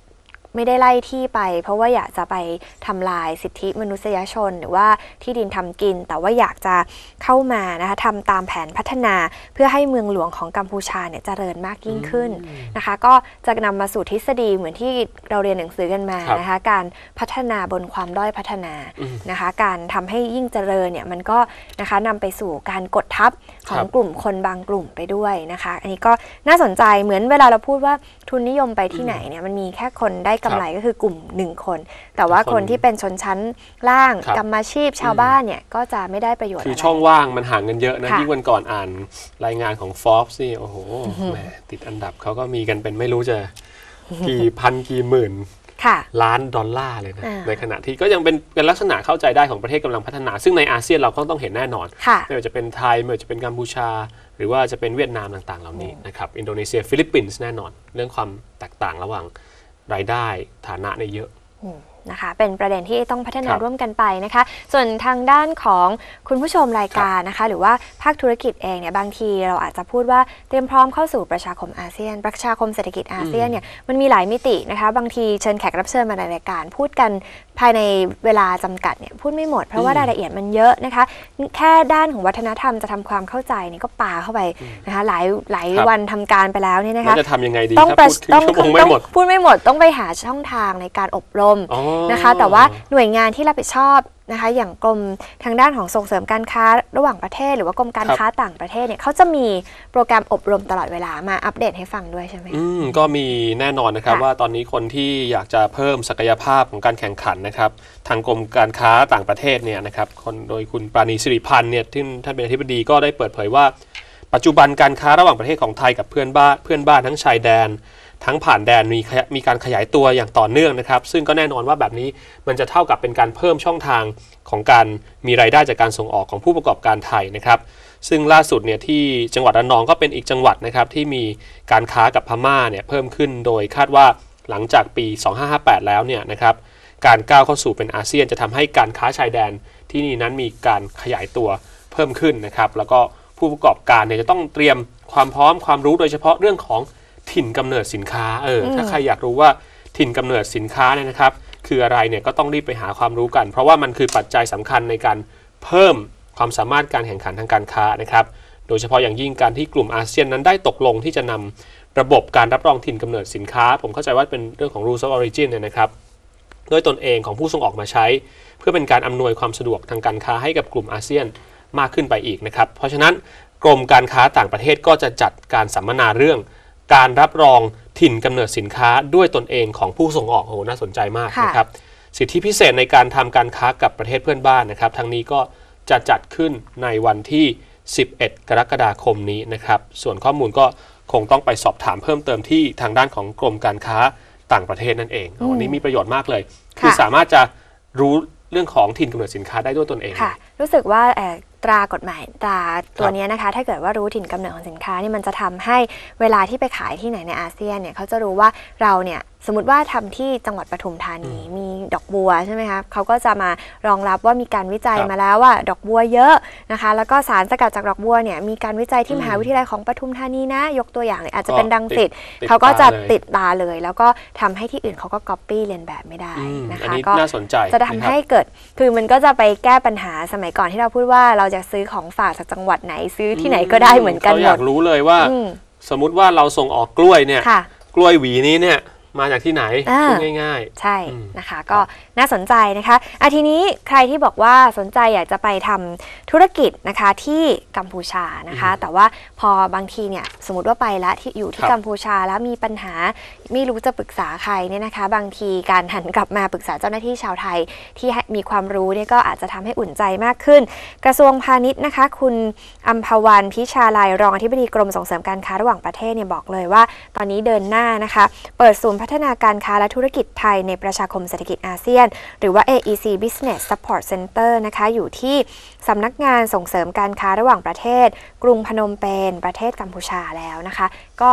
ไม่ได้ไล่ที่ไปเพราะว่าอยากจะไปทำลายสิทธิมนุษยชนหรือว่าที่ดินทำกินแต่ว่าอยากจะเข้ามานะคะทำตามแผนพัฒนาเพื่อให้เมืองหลวงของกัมพูชาเนี่ยเจริญมากยิ่งขึ้นนะคะก็จะนำมาสู่ทฤษฎีเหมือนที่เราเรียนหนังสือกันมานะคะการพัฒนาบนความด้อยพัฒนานะคะการทำให้ยิ่งเจริญเนี่ยมันก็นะคะนำไปสู่การกดทับของกลุ่มคนบางกลุ่มไปด้วยนะคะอันนี้ก็น่าสนใจเหมือนเวลาเราพูดว่าทุนนิยมไปที่ไหนเนี่ยมันมีแค่คนได้กำไรก็คือกลุ่มหนึ่งคนแต่ว่าคนที่เป็นชนชั้นล่างกรรมาชีพชาวบ้านเนี่ยก็จะไม่ได้ประโยชน์คือช่องว่างมันห่างกันเยอะนะที่วันก่อนอ่านรายงานของ Forbes นี่โอ้โหแหมติดอันดับเขาก็มีกันเป็นไม่รู้จะกี่พันกี่หมื่นล้านดอลลาร์เลยนะในขณะที่ก็ยังเป็นเป็นลักษณะเข้าใจได้ของประเทศกำลังพัฒนาซึ่งในอาเซียนเราก็ต้องเห็นแน่นอนไม่ว่าจะเป็นไทยไม่ว่าจะเป็นกัมพูชาหรือว่าจะเป็นเวียดนามต่างๆเหล่านี้นะครับอินโดนีเซียฟิลิปปินส์แน่นอนเรื่องความแตกต่างระหว่างรายได้ฐานะในเยอะนะคะเป็นประเด็นที่ต้องพัฒนาร่วมกันไปนะคะส่วนทางด้านของคุณผู้ชมรายการนะคะหรือว่าภาคธุรกิจเองเนี่ยบางทีเราอาจจะพูดว่าเตรียมพร้อมเข้าสู่ประชาคมอาเซียนประชาคมเศรษฐกิจอาเซียนเนี่ยมันมีหลายมิตินะคะบางทีเชิญแขกรับเชิญมาในรายการพูดกันภายในเวลาจำกัดเนี่ยพูดไม่หมดเพราะว่ารายละเอียดมันเยอะนะคะแค่ด้านของวัฒนธรรมจะทำความเข้าใจนี่ก็ปาเข้าไปนะคะหลายหลายวันทำการไปแล้วเนี่ยนะคะจะทำยังไงดีต้องต้องพูดไม่หมดต้องไปหาช่องทางในการอบรมนะคะแต่ว่าหน่วยงานที่รับผิดชอบนะคะอย่างกรมทางด้านของส่งเสริมการค้าระหว่างประเทศหรือว่ากรมการค้าต่างประเทศเนี่ยเขาจะมีโปรแกรมอบรมตลอดเวลามาอัปเดตให้ฟังด้วยใช่ไหมอืมก็มีแน่นอนนะครับว่าตอนนี้คนที่อยากจะเพิ่มศักยภาพของการแข่งขันนะครับทางกรมการค้าต่างประเทศเนี่ยนะครับคนโดยคุณปราณีสิริพันธ์เนี่ยที่ท่านเป็นอธิบดีก็ได้เปิดเผยว่าปัจจุบันการค้าระหว่างประเทศของไทยกับเพื่อนบ้านเพื่อนบ้านทั้งชายแดนทั้งผ่านแดนมีมีการขยายตัวอย่างต่อเนื่องนะครับซึ่งก็แน่นอนว่าแบบนี้มันจะเท่ากับเป็นการเพิ่มช่องทางของการมีรายได้จากการส่งออกของผู้ประกอบการไทยนะครับซึ่งล่าสุดเนี่ยที่จังหวัดระนองก็เป็นอีกจังหวัดนะครับที่มีการค้ากับพม่าเนี่ยเพิ่มขึ้นโดยคาดว่าหลังจากปีสองพันห้าร้อยห้าสิบแปดแล้วเนี่ยนะครับการก้าวเข้าสู่เป็นอาเซียนจะทำให้การค้าชายแดนที่นี่นั้นมีการขยายตัวเพิ่มขึ้นนะครับแล้วก็ผู้ประกอบการเนี่ยจะต้องเตรียมความพร้อมความรู้โดยเฉพาะเรื่องของถิ่นกำเนิดสินค้าเออถ้าใครอยากรู้ว่าถิ่นกำเนิดสินค้าเนี่ยนะครับคืออะไรเนี่ยก็ต้องรีบไปหาความรู้กันเพราะว่ามันคือปัจจัยสำคัญในการเพิ่มความสามารถการแข่งขันทางการค้านะครับโดยเฉพาะอย่างยิ่งการที่กลุ่มอาเซียนนั้นได้ตกลงที่จะนำระบบการรับรองถิ่นกำเนิดสินค้าผมเข้าใจว่าเป็นเรื่องของ rules of origin เนี่ยนะครับด้วยตนเองของผู้ส่งออกมาใช้เพื่อเป็นการอำนวยความสะดวกทางการค้าให้กับกลุ่มอาเซียนมากขึ้นไปอีกนะครับเพราะฉะนั้นกรมการค้าต่างประเทศก็จะจัดการสัมมนาเรื่องการรับรองถิ่นกำเนิดสินค้าด้วยตนเองของผู้ส่งออกโอ้โหน่าสนใจมากนะครับสิทธิพิเศษในการทำการค้ากับประเทศเพื่อนบ้านนะครับทั้งนี้ก็จะจัดขึ้นในวันที่สิบเอ็ดกรกฎาคมนี้นะครับส่วนข้อมูลก็คงต้องไปสอบถามเพิ่มเติมที่ทางด้านของกรมการค้าต่างประเทศนั่นเองวันนี้มีประโยชน์มากเลยคือสามารถจะรู้เรื่องของถิ่นกำเนิดสินค้าได้ด้วยตนเองค่ะรู้สึกว่าตรากฎหมายตราตัวนี้นะคะถ้าเกิดว่ารู้ถิ่นกำเนิดของสินค้านี่มันจะทำให้เวลาที่ไปขายที่ไหนในอาเซียนเนี่ยเขาจะรู้ว่าเราเนี่ยสมมติว่าทำที่จังหวัดปทุมธานีมีดอกบัวใช่ไหมคะเขาก็จะมารองรับว่ามีการวิจัยมาแล้วว่าดอกบัวเยอะนะคะแล้วก็สารสกัดจากดอกบัวเนี่ยมีการวิจัยที่มหาวิทยาลัยของปทุมธานีนะยกตัวอย่างเลยอาจจะเป็นรังสิตเขาก็จะติดตาเลยแล้วก็ทำให้ที่อื่นเขาก็ก๊อปปี้เลียนแบบไม่ได้นะคะก็น่าสนใจจะทำให้เกิดคือมันก็จะไปแก้ปัญหาสมัยก่อนที่เราพูดว่าเราจะซื้อของฝากจากจังหวัดไหนซื้อที่ไหนก็ได้เหมือนกันหมดเขาอยากรู้เลยว่าสมมุติว่าเราส่งออกกล้วยเนี่ยกล้วยหวีนี้เนี่ยมาจากที่ไหนพูดง่ายๆใช่นะคะก็น่าสนใจนะคะอ่ะทีนี้ใครที่บอกว่าสนใจอยากจะไปทำธุรกิจนะคะที่กัมพูชานะคะแต่ว่าพอบางทีเนี่ยสมมติว่าไปแล้วที่อยู่ที่กัมพูชาแล้วมีปัญหาไม่รู้จะปรึกษาใครเนี่ยนะคะบางทีการหันกลับมาปรึกษาเจ้าหน้าที่ชาวไทยที่มีความรู้เนี่ยก็อาจจะทำให้อุ่นใจมากขึ้นกระทรวงพาณิชย์นะคะคุณอัมพวันพิชาลัยรองอธิบดีกรมส่งเสริมการค้าระหว่างประเทศเนี่ยบอกเลยว่าตอนนี้เดินหน้านะคะเปิดศูนย์พัฒนาการค้าและธุรกิจไทยในประชาคมเศรษฐกิจอาเซียนหรือว่า เอ อี ซี Business Support Center นะคะอยู่ที่สำนักงานส่งเสริมการค้าระหว่างประเทศกรุงพนมเปญประเทศกัมพูชาแล้วนะคะก็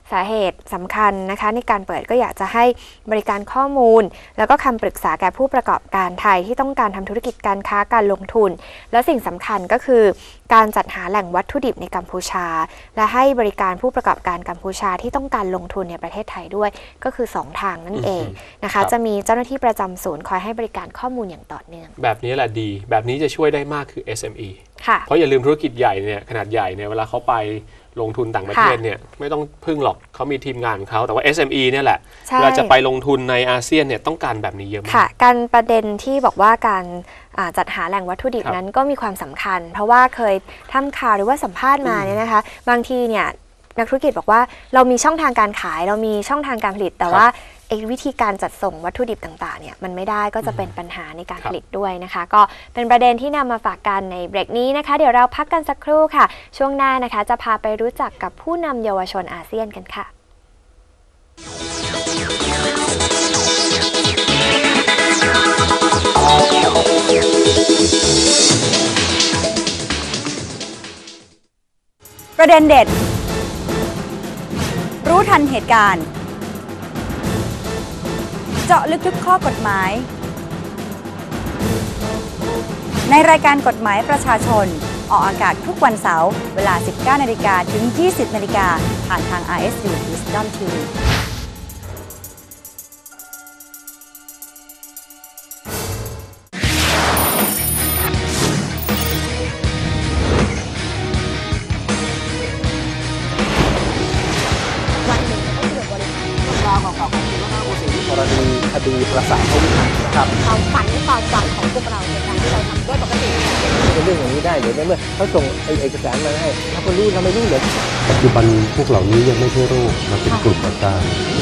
สาเหตุสำคัญนะคะในการเปิดก็อยากจะให้บริการข้อมูลแล้วก็คำปรึกษาแก่ผู้ประกอบการไทยที่ต้องการทำธุรกิจการค้าการลงทุนและสิ่งสำคัญก็คือการจัดหาแหล่งวัตถุดิบในกัมพูชาและให้บริการผู้ประกอบการกัมพูชาที่ต้องการลงทุนในประเทศไทยด้วยก็คือสองทางนั่นเองนะคะจะมีเจ้าหน้าที่ประจำศูนย์คอยให้บริการข้อมูลอย่างต่อเนื่องแบบนี้แหละดีแบบนี้จะช่วยได้มากคือ เอส เอ็ม อีค่ะเพราะอย่าลืมธุรกิจใหญ่เนี่ยขนาดใหญ่เนี่ยเวลาเขาไปลงทุนต่างประเทศเนี่ยไม่ต้องพึ่งหรอกเขามีทีมงานของเขาแต่ว่า เอส เอ็ม อี เนี่ยแหละเวลาจะไปลงทุนในอาเซียนเนี่ยต้องการแบบนี้เยอะมากค่ะการประเด็นที่บอกว่าการจัดหาแหล่งวัตถุดิบนั้นก็มีความสำคัญเพราะว่าเคยทำข่าวหรือว่าสัมภาษณ์มาเนี่ยนะคะบางทีเนี่ยนักธุรกิจบอกว่าเรามีช่องทางการขายเรามีช่องทางการผลิตแต่ว่าวิธีการจัดส่งวัตถุดิบต่างๆเนี่ยมันไม่ได้ก็จะเป็นปัญหาในการผลิตด้วยนะคะก็เป็นประเด็นที่นำมาฝากกันในเบรกนี้นะคะเดี๋ยวเราพักกันสักครู่ค่ะช่วงหน้านะคะจะพาไปรู้จักกับผู้นำเยาวชนอาเซียนกันค่ะประเด็นเด็ดรู้ทันเหตุการณ์เจาะลึกทุกข้อกฎหมายในรายการกฎหมายประชาชนออกอากาศทุกวันเสาร์เวลา สิบเก้านาฬิกา ถึง ยี่สิบนาฬิกาผ่านทาง อาร์ เอส ยู Wisdom ที วีกรณีคดีประสาทเขาวิหารนะครับความฝันความหวังของพวกเราในการที่เราทำด้วยปกติเป็นเรื่องอย่างนี้ได้หรือในเมื่อเขาส่งเอกสารมาให้เราก็รู้เราไม่รู้เลยปัจจุบันพวกเหล่านี้ยังไม่ใช่โรคมาเป็นกลุ่มอาการ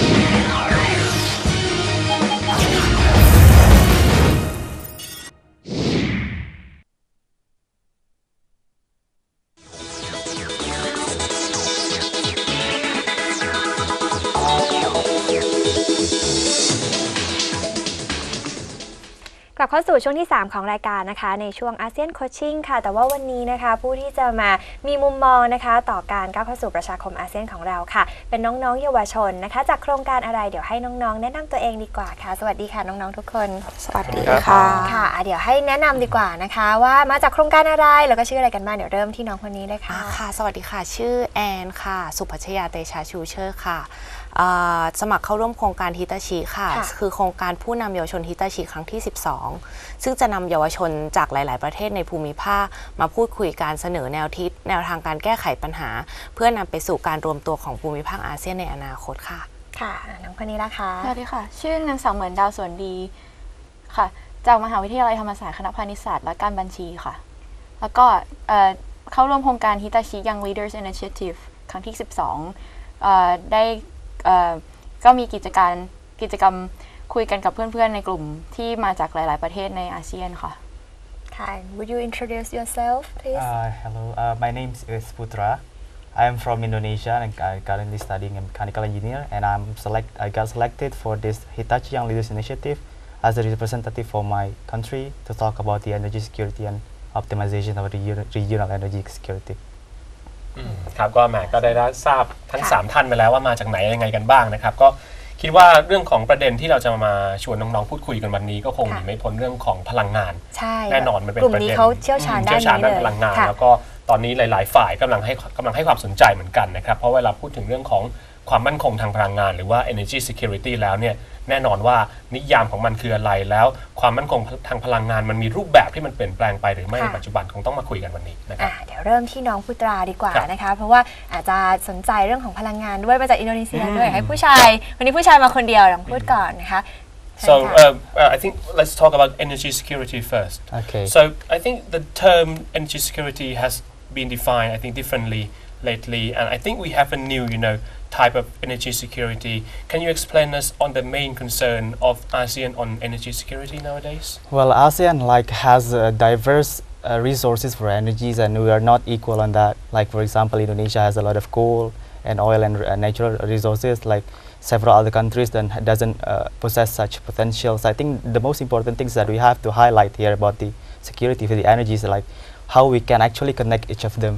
กลับเข้าสู่ช่วงที่สามของรายการนะคะในช่วงอาเซียนโคชชิ่งค่ะแต่ว่าวันนี้นะคะผู้ที่จะมามีมุมมองนะคะต่อการก้าวเข้าสู่ประชาคมอาเซียนของเราค่ะเป็นน้องๆเยาวชนนะคะจากโครงการอะไรเดี๋ยวให้น้องๆแนะนำตัวเองดีกว่าค่ะสวัสดีค่ะน้องๆทุกคนสวัสดีค่ะค่ะเดี๋ยวให้แนะนำดีกว่านะคะว่ามาจากโครงการอะไรแล้วก็ชื่ออะไรกันบ้างเดี๋ยวเริ่มที่น้องคนนี้เลยค่ะค่ะสวัสดีค่ะชื่อแอนค่ะสุภัชยาเตชาชูเชอร์ค่ะสมัครเข้าร่วมโครงการฮิตาชิค่ะคือโครงการผู้นำเยาวชนฮิตาชิครั้งที่สิบสองซึ่งจะนำเยาวชนจากหลายๆประเทศในภูมิภาคมาพูดคุยการเสนอแนวทิศแนวทางการแก้ไขปัญหาเพื่อนำไปสู่การรวมตัวของภูมิภาคอาเซียนในอนาคตค่ะค่ะน้องคนนี้ละคะสวัสดีค่ะชื่อนางสาวเหมือนดาวสวนดีค่ะจากมหาวิทยาลัยธรรมศาสตร์คณะพาณิชยศาสตร์และการบัญชีค่ะแล้วก็เข้าร่วมโครงการฮิตาชิ Young Leaders Initiative ครั้งที่สิบสองได้ก็มีกิจการกิจกรรมคุยกันกับเพื่อนๆในกลุ่มที่มาจากหลายๆประเทศในอาเซียนค่ะค่ะ Would you introduce yourself please uh, Hello uh, my name is Putra I am from Indonesia and I currently studying a mechanical engineer and I'm select I got selected for this Hitachi Young Leaders Initiative as a representative for my country to talk about the energy security and optimization of the regional energy security ครับก็แหมก็ได้ทราบทั้งสามท่านไปแล้วว่ามาจากไหนยังไงกันบ้างนะครับก็คิดว่าเรื่องของประเด็นที่เราจะมาชวนน้องๆพูดคุยกันวันนี้ก็คงหนีไม่พ้นเรื่องของพลังงานแน่นอนมันเป็นประเด็นกลุ่มนี้เขาเชี่ยวชาญด้านนี้เลยพลังงานแล้วก็ตอนนี้หลายๆฝ่ายกำลังให้กำลังให้ความสนใจเหมือนกันนะครับเพราะเวลาพูดถึงเรื่องของความมั่นคงทางพลังงานหรือว่า energy security แล้วเนี่ยแน่นอนว่านิยามของมันคืออะไรแล้วความมั่นคงทางพลังงานมันมีรูปแบบที่มันเปลี่ยนแปลงไปหรือไม่ในปัจจุบันคงต้องมาคุยกันวันนี้นะครับเดี๋ยวเริ่มที่น้องพุตราดีกว่านะคะเพราะว่าอาจจะสนใจเรื่องของพลังงานด้วยมาจากอินโดนีเซียด้วยให้ผู้ชายวันนี้ผู้ชายมาคนเดียวลองพูดก่อนนะคะ So uh, uh, I think let's talk about energy security first. Okay. So I think the term energy security has been defined I think differently lately and I think we have a new you know type of energy security. Can you explain us on the main concern of ASEAN on energy security nowadays? Well, ASEAN like has uh, diverse uh, resources for energies and we are not equal on that. Like for example, Indonesia has a lot of coal and oil and uh, natural resources like several other countries then doesn't uh, possess such potential. So I think the most important things that we have to highlight here about the security for the energies like how we can actually connect each of them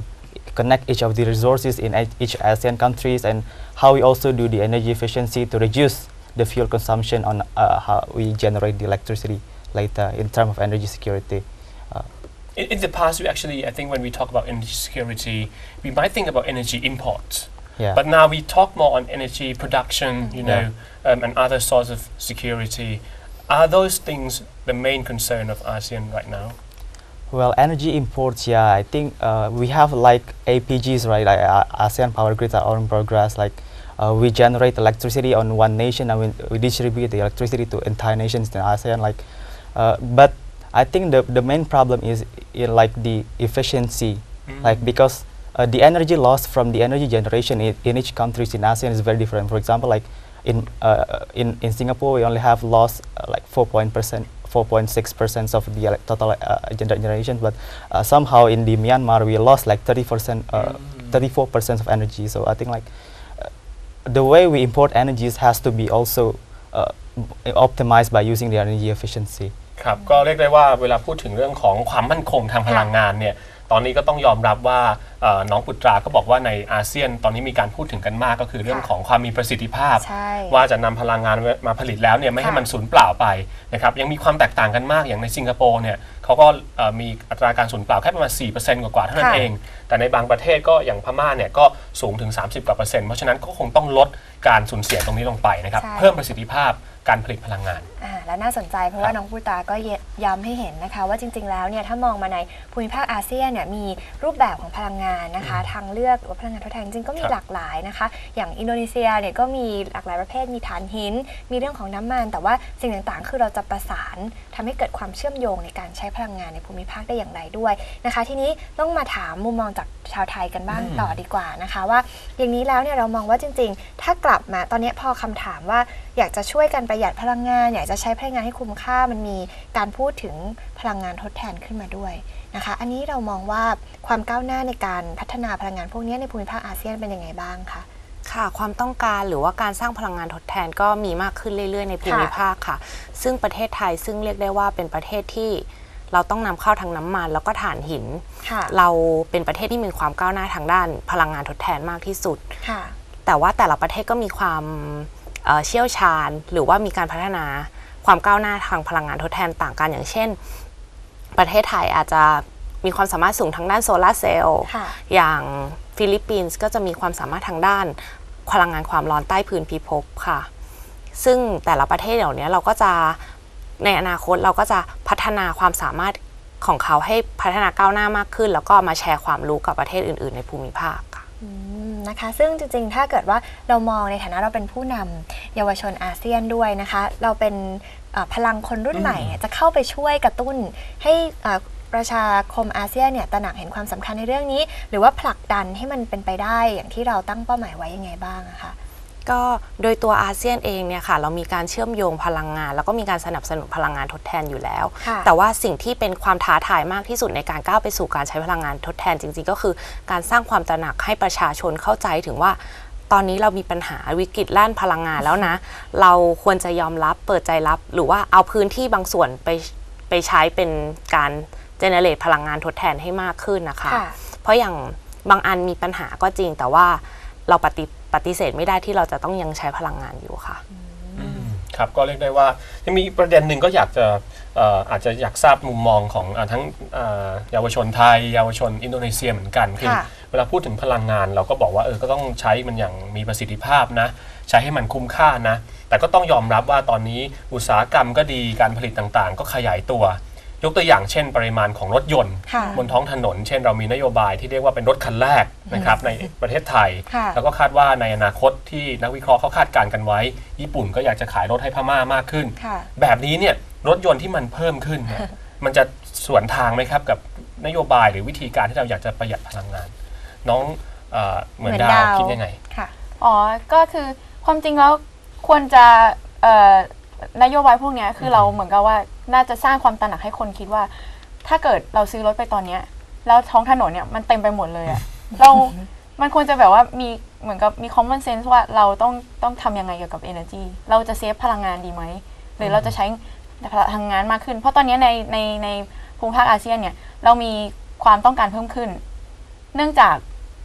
connect each of the resources in each ASEAN countries, and how we also do the energy efficiency to reduce the fuel consumption on uh, how we generate the electricity later in terms of energy security. Uh, in, in the past, we actually, I think when we talk about energy security, we might think about energy imports. Yeah. But now we talk more on energy production, you know, yeah. um, and other sorts of security. Are those things the main concern of ASEAN right now? Well, energy imports, yeah, I think uh, we have like A P Gs, right? Like uh, ASEAN Power Grids are on progress. Like uh, we generate electricity on one nation and we, we distribute the electricity to entire nations in ASEAN. Like, uh, but I think the the main problem is in like the efficiency, mm. like because uh, the energy loss from the energy generation in, in each country in ASEAN is very different. For example, like in uh, in in Singapore, we only have lost uh, like four point percent. four point six percent of the total uh, generation, but uh, somehow in the Myanmar we lost like thirty percent, uh, mm. thirty-four percent of energy. So I think like uh, the way we import energies has to be also uh, optimized by using the energy efficiency. ครับก็เรียกได้ว่าเวลาพูดถึงเรื่องของความมั่นคงทางพลังงานเนี่ยตอนนี้ก็ต้องยอมรับว่าน้องปุตราก็บอกว่าในอาเซียนตอนนี้มีการพูดถึงกันมากก็คือเรื่องของความมีประสิทธิภาพว่าจะนำพลังงานมาผลิตแล้วเนี่ยไม่ให้มันสูญเปล่าไปนะครับยังมีความแตกต่างกันมากอย่างในสิงคโปร์เนี่ยเขาก็มีอัตราการสูญเปล่าแค่ประมาณ สี่เปอร์เซ็นต์ กว่าๆเท่านั้นเองแต่ในบางประเทศก็อย่างพม่าเนี่ยก็สูงถึงสามสิบกว่าเปอร์เซ็นต์เพราะฉะนั้นก็คงต้องลดการสูญเสียตรงนี้ลงไปนะครับเพิ่มประสิทธิภาพการผลิตพลังงานและน่าสนใจเพราะว่าน้องปุตราก็ย้ำให้เห็นนะคะว่าจริงๆแล้วเนี่ยถ้ามองมาในภูมิภาคอาเซียนเนี่ยมีรูปแบบของพลังงานนะคะทางเลือกหรือพลังงานทดแทนจริงก็มีหลากหลายนะคะอย่างอินโดนีเซียเนี่ยก็มีหลากหลายประเภทมีถ่านหินมีเรื่องของน้ำมันแต่ว่าสิ่งต่างๆคือเราจะประสานทำให้เกิดความเชื่อมโยงในการใช้พลังงานในภูมิภาคได้อย่างไรด้วยนะคะทีนี้ต้องมาถามมุมมองจากชาวไทยกันบ้างต่อดีกว่านะคะว่าอย่างนี้แล้วเนี่ยเรามองว่าจริงๆถ้ากลับมาตอนนี้พอคำถามว่าอยากจะช่วยกันประหยัดพลังงานอยากจะใช้พลังงานให้คุ้มค่ามันมีการพูดถึงพลังงานทดแทนขึ้นมาด้วยนะคะอันนี้เรามองว่าความก้าวหน้าในการพัฒนาพลังงานพวกนี้ในภูมิภาคอาเซียนเป็นยังไงบ้างคะค่ะความต้องการหรือว่าการสร้างพลังงานทดแทนก็มีมากขึ้นเรื่อยๆในภูมิภาคค่ะซึ่งประเทศไทยซึ่งเรียกได้ว่าเป็นประเทศที่เราต้องนำเข้าทั้งน้ำมันแล้วก็ถ่านหินเราเป็นประเทศที่มีความก้าวหน้าทางด้านพลังงานทดแทนมากที่สุดแต่ว่าแต่ละประเทศก็มีความเชี่ยวชาญหรือว่ามีการพัฒนาความก้าวหน้าทางพลังงานทดแทนต่างกันอย่างเช่นประเทศไทยอาจจะมีความสามารถสูงทางด้านโซลาร์เซลล์อย่างฟิลิปปินส์ก็จะมีความสามารถทางด้านพลังงานความร้อนใต้พื้นพิภพค่ะซึ่งแต่ละประเทศเหล่านี้เราก็จะในอนาคตเราก็จะพัฒนาความสามารถของเขาให้พัฒนาก้าวหน้ามากขึ้นแล้วก็มาแชร์ความรู้กับประเทศอื่นๆในภูมิภาคค่ะนะคะซึ่งจริงๆถ้าเกิดว่าเรามองในฐานะเราเป็นผู้นำเยาวชนอาเซียนด้วยนะคะเราเป็นพลังคนรุ่นใหม่จะเข้าไปช่วยกระตุ้นให้ประชาคมอาเซียนเนี่ยตระหนักเห็นความสำคัญในเรื่องนี้หรือว่าผลักดันให้มันเป็นไปได้อย่างที่เราตั้งเป้าหมายไว้ยังไงบ้างอะคะก็โดยตัวอาเซียนเองเนี่ยค่ะเรามีการเชื่อมโยงพลังงานแล้วก็มีการสนับสนุนพลังงานทดแทนอยู่แล้วแต่ว่าสิ่งที่เป็นความท้าทายมากที่สุดในการก้าวไปสู่การใช้พลังงานทดแทนจริงๆก็คือการสร้างความตระหนักให้ประชาชนเข้าใจถึงว่าตอนนี้เรามีปัญหาวิกฤตด้านพลังงานแล้วนะเราควรจะยอมรับเปิดใจรับหรือว่าเอาพื้นที่บางส่วนไปไปใช้เป็นการเจเนเรตพลังงานทดแทนให้มากขึ้นนะคะเพราะอย่างบางอันมีปัญหาก็จริงแต่ว่าเราปฏิปฏิเสธไม่ได้ที่เราจะต้องยังใช้พลังงานอยู่ค่ะครับก็เรียกได้ว่ายังมีประเด็นหนึ่งก็อยากจะอาจจะอยากทราบมุมมองของทั้งเยาวชนไทยเยาวชนอินโดนีเซียเหมือนกันคือเวลาพูดถึงพลังงานเราก็บอกว่าเออก็ต้องใช้มันอย่างมีประสิทธิภาพนะใช้ให้มันคุ้มค่านะแต่ก็ต้องยอมรับว่าตอนนี้อุตสาหกรรมก็ดีการผลิตต่างๆก็ขยายตัวยกตัวอย่างเช่นปริมาณของรถยนต์บนท้องถนนเช่นเรามีนโยบายที่เรียกว่าเป็นรถคันแรกนะครับในประเทศไทยแล้วก็คาดว่าในอนาคตที่นักวิเคราะห์เขาคาดการณ์กันไว้ญี่ปุ่นก็อยากจะขายรถให้พม่ามากขึ้นแบบนี้เนี่ยรถยนต์ที่มันเพิ่มขึ้นเนี่ยมันจะสวนทางไหมครับกับนโยบายหรือวิธีการที่เราอยากจะประหยัดพลังงานน้องเหมือนดาวคิดยังไงค่ะอ๋อก็คือความจริงแล้วควรจะนโยบายพวกนี้คือเราเหมือนกับว่าน่าจะสร้างความตระหนักให้คนคิดว่าถ้าเกิดเราซื้อรถไปตอนนี้แล้วท้องถนนเนี่ยมันเต็มไปหมดเลยอะเรา มันควรจะแบบว่ามีเหมือนกับมี common sense ว่าเราต้องต้องทำยังไงเกี่ยวกับ energy เราจะเซฟพลังงานดีไหมหรือเราจะใช้พลังงานมากขึ้นเพราะตอนนี้ในในในภูมิภาคอาเซียนเนี่ยเรามีความต้องการเพิ่มขึ้นเนื่องจาก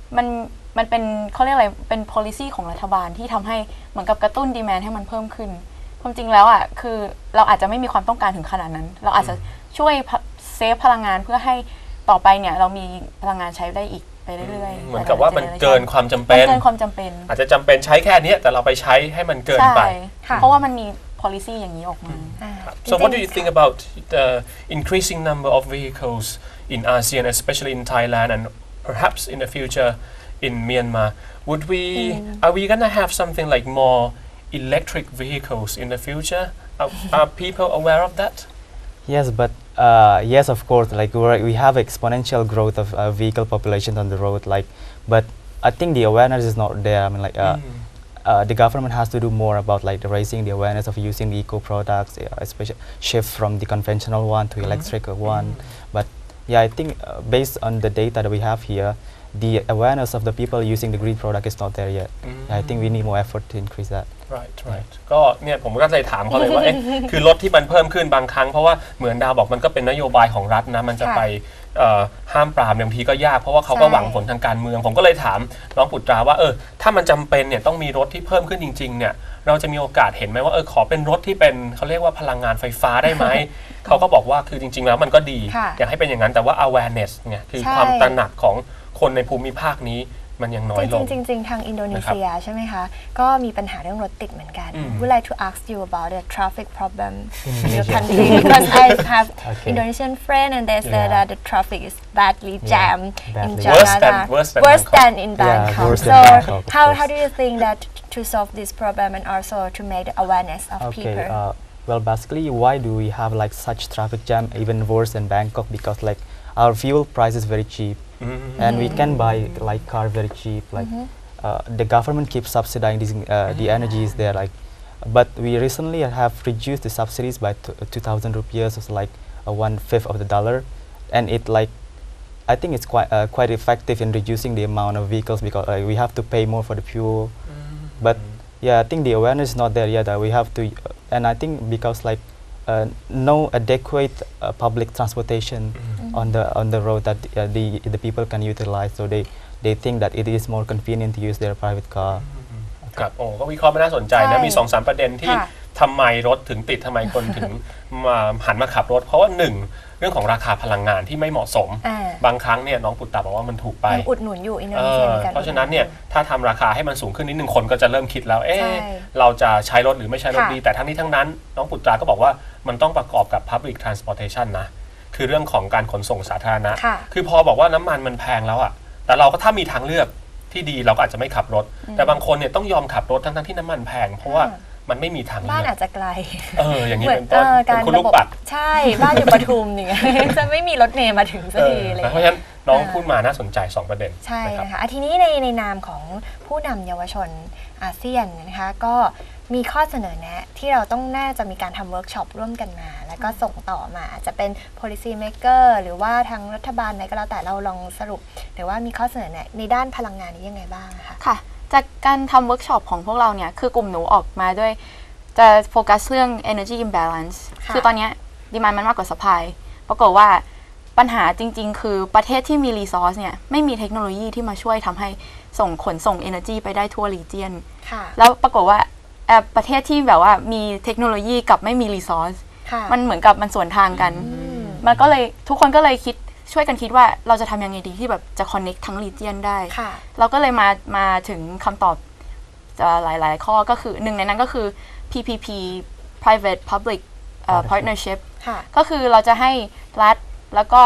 มันมันเป็นเขาเรียกอะไรเป็น policy ของรัฐบาลที่ทำให้เหมือนกับกระตุ้น demand ให้มันเพิ่มขึ้นความจริงแล้วอ่ะคือเราอาจจะไม่มีความต้องการถึงขนาดนั้นเราอาจจะช่วยเซฟพลังงานเพื่อให้ต่อไปเนี่ยเรามีพลังงานใช้ได้อีกไปเรื่อยๆเหมือนกับว่ามันเกินความจำเป็นเกินความจำเป็นอาจจะจำเป็นใช้แค่นี้แต่เราไปใช้ให้มันเกินไปเพราะว่ามันมี policy อย่างนี้ออกมา So what do you think about the increasing number of vehicles in ASEAN, especially in Thailand and perhaps in the future in Myanmar? Would we mm. are we gonna have something like more electric vehicles in the future? Are, are people aware of that? Yes, but uh, yes, of course. Like we have exponential growth of uh, vehicle population on the road. Like, but I think the awareness is not there. I mean, like. Uh, mm. Uh, the government has to do more about like raising the awareness of using the eco products, uh, especially shift from the conventional one to electric mm-hmm. one. Mm-hmm. But yeah, I think uh, based on the data that we have here, the awareness of the people using the green product is not there yet. Mm-hmm. I think we need more effort to increase that. Right, right. ก็เนี่ยผมก็เลยถามเขาเลยว่า คือรถที่มันเพิ่มขึ้นบางครั้งเพราะว่าเหมือนดาวบอกมันก็เป็นนโยบายของรัฐนะมันจะไปห้ามปรามบางทีก็ยากเพราะว่าเขาก็หวังผลทางการเมืองผมก็เลยถามน้องปุตราว่าเออถ้ามันจำเป็นเนี่ยต้องมีรถที่เพิ่มขึ้นจริงๆเนี่ยเราจะมีโอกาสเห็นไหมว่าเออขอเป็นรถที่เป็นเขาเรียกว่าพลังงานไฟฟ้าได้ไหม เขาก็บอกว่าคือจริงๆแล้วมันก็ดีอยากให้เป็นอย่างนั้นแต่ว่า awareness เนี่ยคือความตระหนักของคนในภูมิภาคนี้มันยังน้อยลงจริงๆจริงๆทางอินโดนีเซียใช่ไหมคะก็มีปัญหาเรื่องรถติดเหมือนกัน Would like to ask you about the traffic problem in your country because I have okay. Indonesian friend and they said yeah. that the traffic is badly jammed yeah. in Jakarta worse than, worse than in Bangkok yeah, so Bangkok, how how do you think that to solve this problem and also to make the awareness of okay, people uh, well basically why do we have like such traffic jam even worse than Bangkok because like our fuel price is very cheap mm-hmm. and we can buy like car very cheap like mm-hmm. uh, the government keeps subsidizing uh, the energies there like but we recently have reduced the subsidies by two thousand rupees so like uh, one fifth of the dollar and it like I think it's quite uh, quite effective in reducing the amount of vehicles because uh, we have to pay more for the fuel mm-hmm. but yeah I think the awareness is not there yet uh, we have to uh, and I think because like Uh, no adequate uh, public transportation mm-hmm. on the on the road that uh, the the people can utilize so they they think that it is more convenient to use their private car ครับโอ้ก็วิเคราะห์ไม่น่าสนใจนะมี สองสาม ประเด็นที่ทำไมรถถึงติดทำไมคนถึงมาหันมาขับรถเพราะว่าหนึ่งเรื่องของราคาพลังงานที่ไม่เหมาะสมบางครั้งเนี่ยน้องปุตตาบอกว่ามันถูกไปอุดหนุนอยู่อินโดนีเซียกันเพราะฉะนั้นเนี่ยถ้าทำราคาให้มันสูงขึ้นนิดนึงคนก็จะเริ่มคิดแล้วเอ๊ะเราจะใช้รถหรือไม่ใช้รถดีแต่ทั้งนี้ทั้งนั้นน้องปุตตาก็บอกว่ามันต้องประกอบกับ public transportation นะคือเรื่องของการขนส่งสาธารณะคือพอบอกว่าน้ำมันมันแพงแล้วอ่ะแต่เราก็ถ้ามีทางเลือกที่ดีเราก็อาจจะไม่ขับรถแต่บางคนเนี่ยต้องยอมขับรถทั้งๆที่น้ำมันแพงเพราะว่ามันไม่มีทางเลือกบ้านอาจจะไกลเอออย่างนี้เป็นต้นเป็นคุณลูกปัดใช่บ้านอยู่ปทุมเนี่ยจะไม่มีรถเมล์มาถึงสักทีเลยเพราะฉะนั้นน้องพูดมาน่าสนใจสองประเด็นใช่นะคะทีนี้ในในนามของผู้นำเยาวชนอาเซียนนะคะก็มีข้อเสนอแนะที่เราต้องน่าจะมีการทำเวิร์กช็อปร่วมกันมาแล้วก็ส่งต่อมาจะเป็น policy maker หรือว่าทางรัฐบาลไหนก็แล้วแต่เราลองสรุปหรือว่ามีข้อเสนอแนะในด้านพลังงานนี้ยังไงบ้างคะค่ะจากการทำเวิร์กช็อปของพวกเราเนี่ยคือกลุ่มหนูออกมาด้วยจะโฟกัสเรื่อง energy imbalance คือตอนนี้ดีมานด์มันมากกว่า supply ปรากฏว่าปัญหาจริงๆคือประเทศที่มี resource เนี่ยไม่มีเทคโนโลยีที่มาช่วยทำให้ส่งขนส่ง energy ไปได้ทั่ว region แล้วปรากฏว่าประเทศที่แบบว่ามีเทคโนโลยีกับไม่มี resource มันเหมือนกับมันสวนทางกันมันก็เลยทุกคนก็เลยคิดช่วยกันคิดว่าเราจะทำยังไงดีที่แบบจะ connect ทั้ง region ได้เราก็เลยมามาถึงคำตอบหลายๆข้อก็คือหนึ่งในนั้นก็คือ พี พี พี private public uh, partnership ก็คือเราจะให้รัฐแล้วก็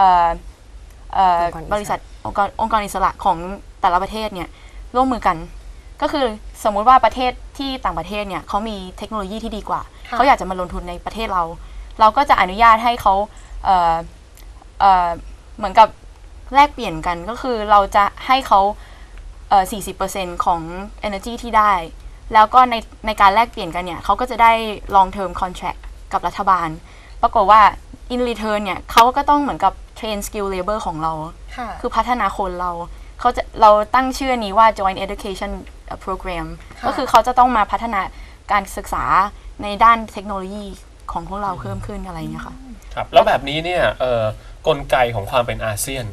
บริษัทองค์กรองค์กรอิสระของแต่ละประเทศเนี่ยร่วมมือกันก็คือสมมุติว่าประเทศที่ต่างประเทศเนี่ยเขามีเทคโนโลยีที่ดีกว่าเขาอยากจะมาลงทุนในประเทศเราเราก็จะอนุญาตให้เขาเอ่อเอ่อเหมือนกับแลกเปลี่ยนกันก็คือเราจะให้เขาเอ่อ สี่สิบเปอร์เซ็นต์ ของ energy ที่ได้แล้วก็ในในการแลกเปลี่ยนกันเนี่ยเขาก็จะได้ long term contract กับรัฐบาลปรากฏว่า in return เนี่ยเขาก็ต้องเหมือนกับ train skill labor ของเราคือพัฒนาคนเราเขาจะเราตั้งชื่อนี้ว่า joint education program ก็คือเขาจะต้องมาพัฒนาการศึกษาในด้านเทคโนโลยีของพวกเราเพิ่มขึ้นอะไรอย่างเงี้ยค่ะครับแล้วแบบนี้เนี่ยเอ่อกลไกของความเป็นอาเซียน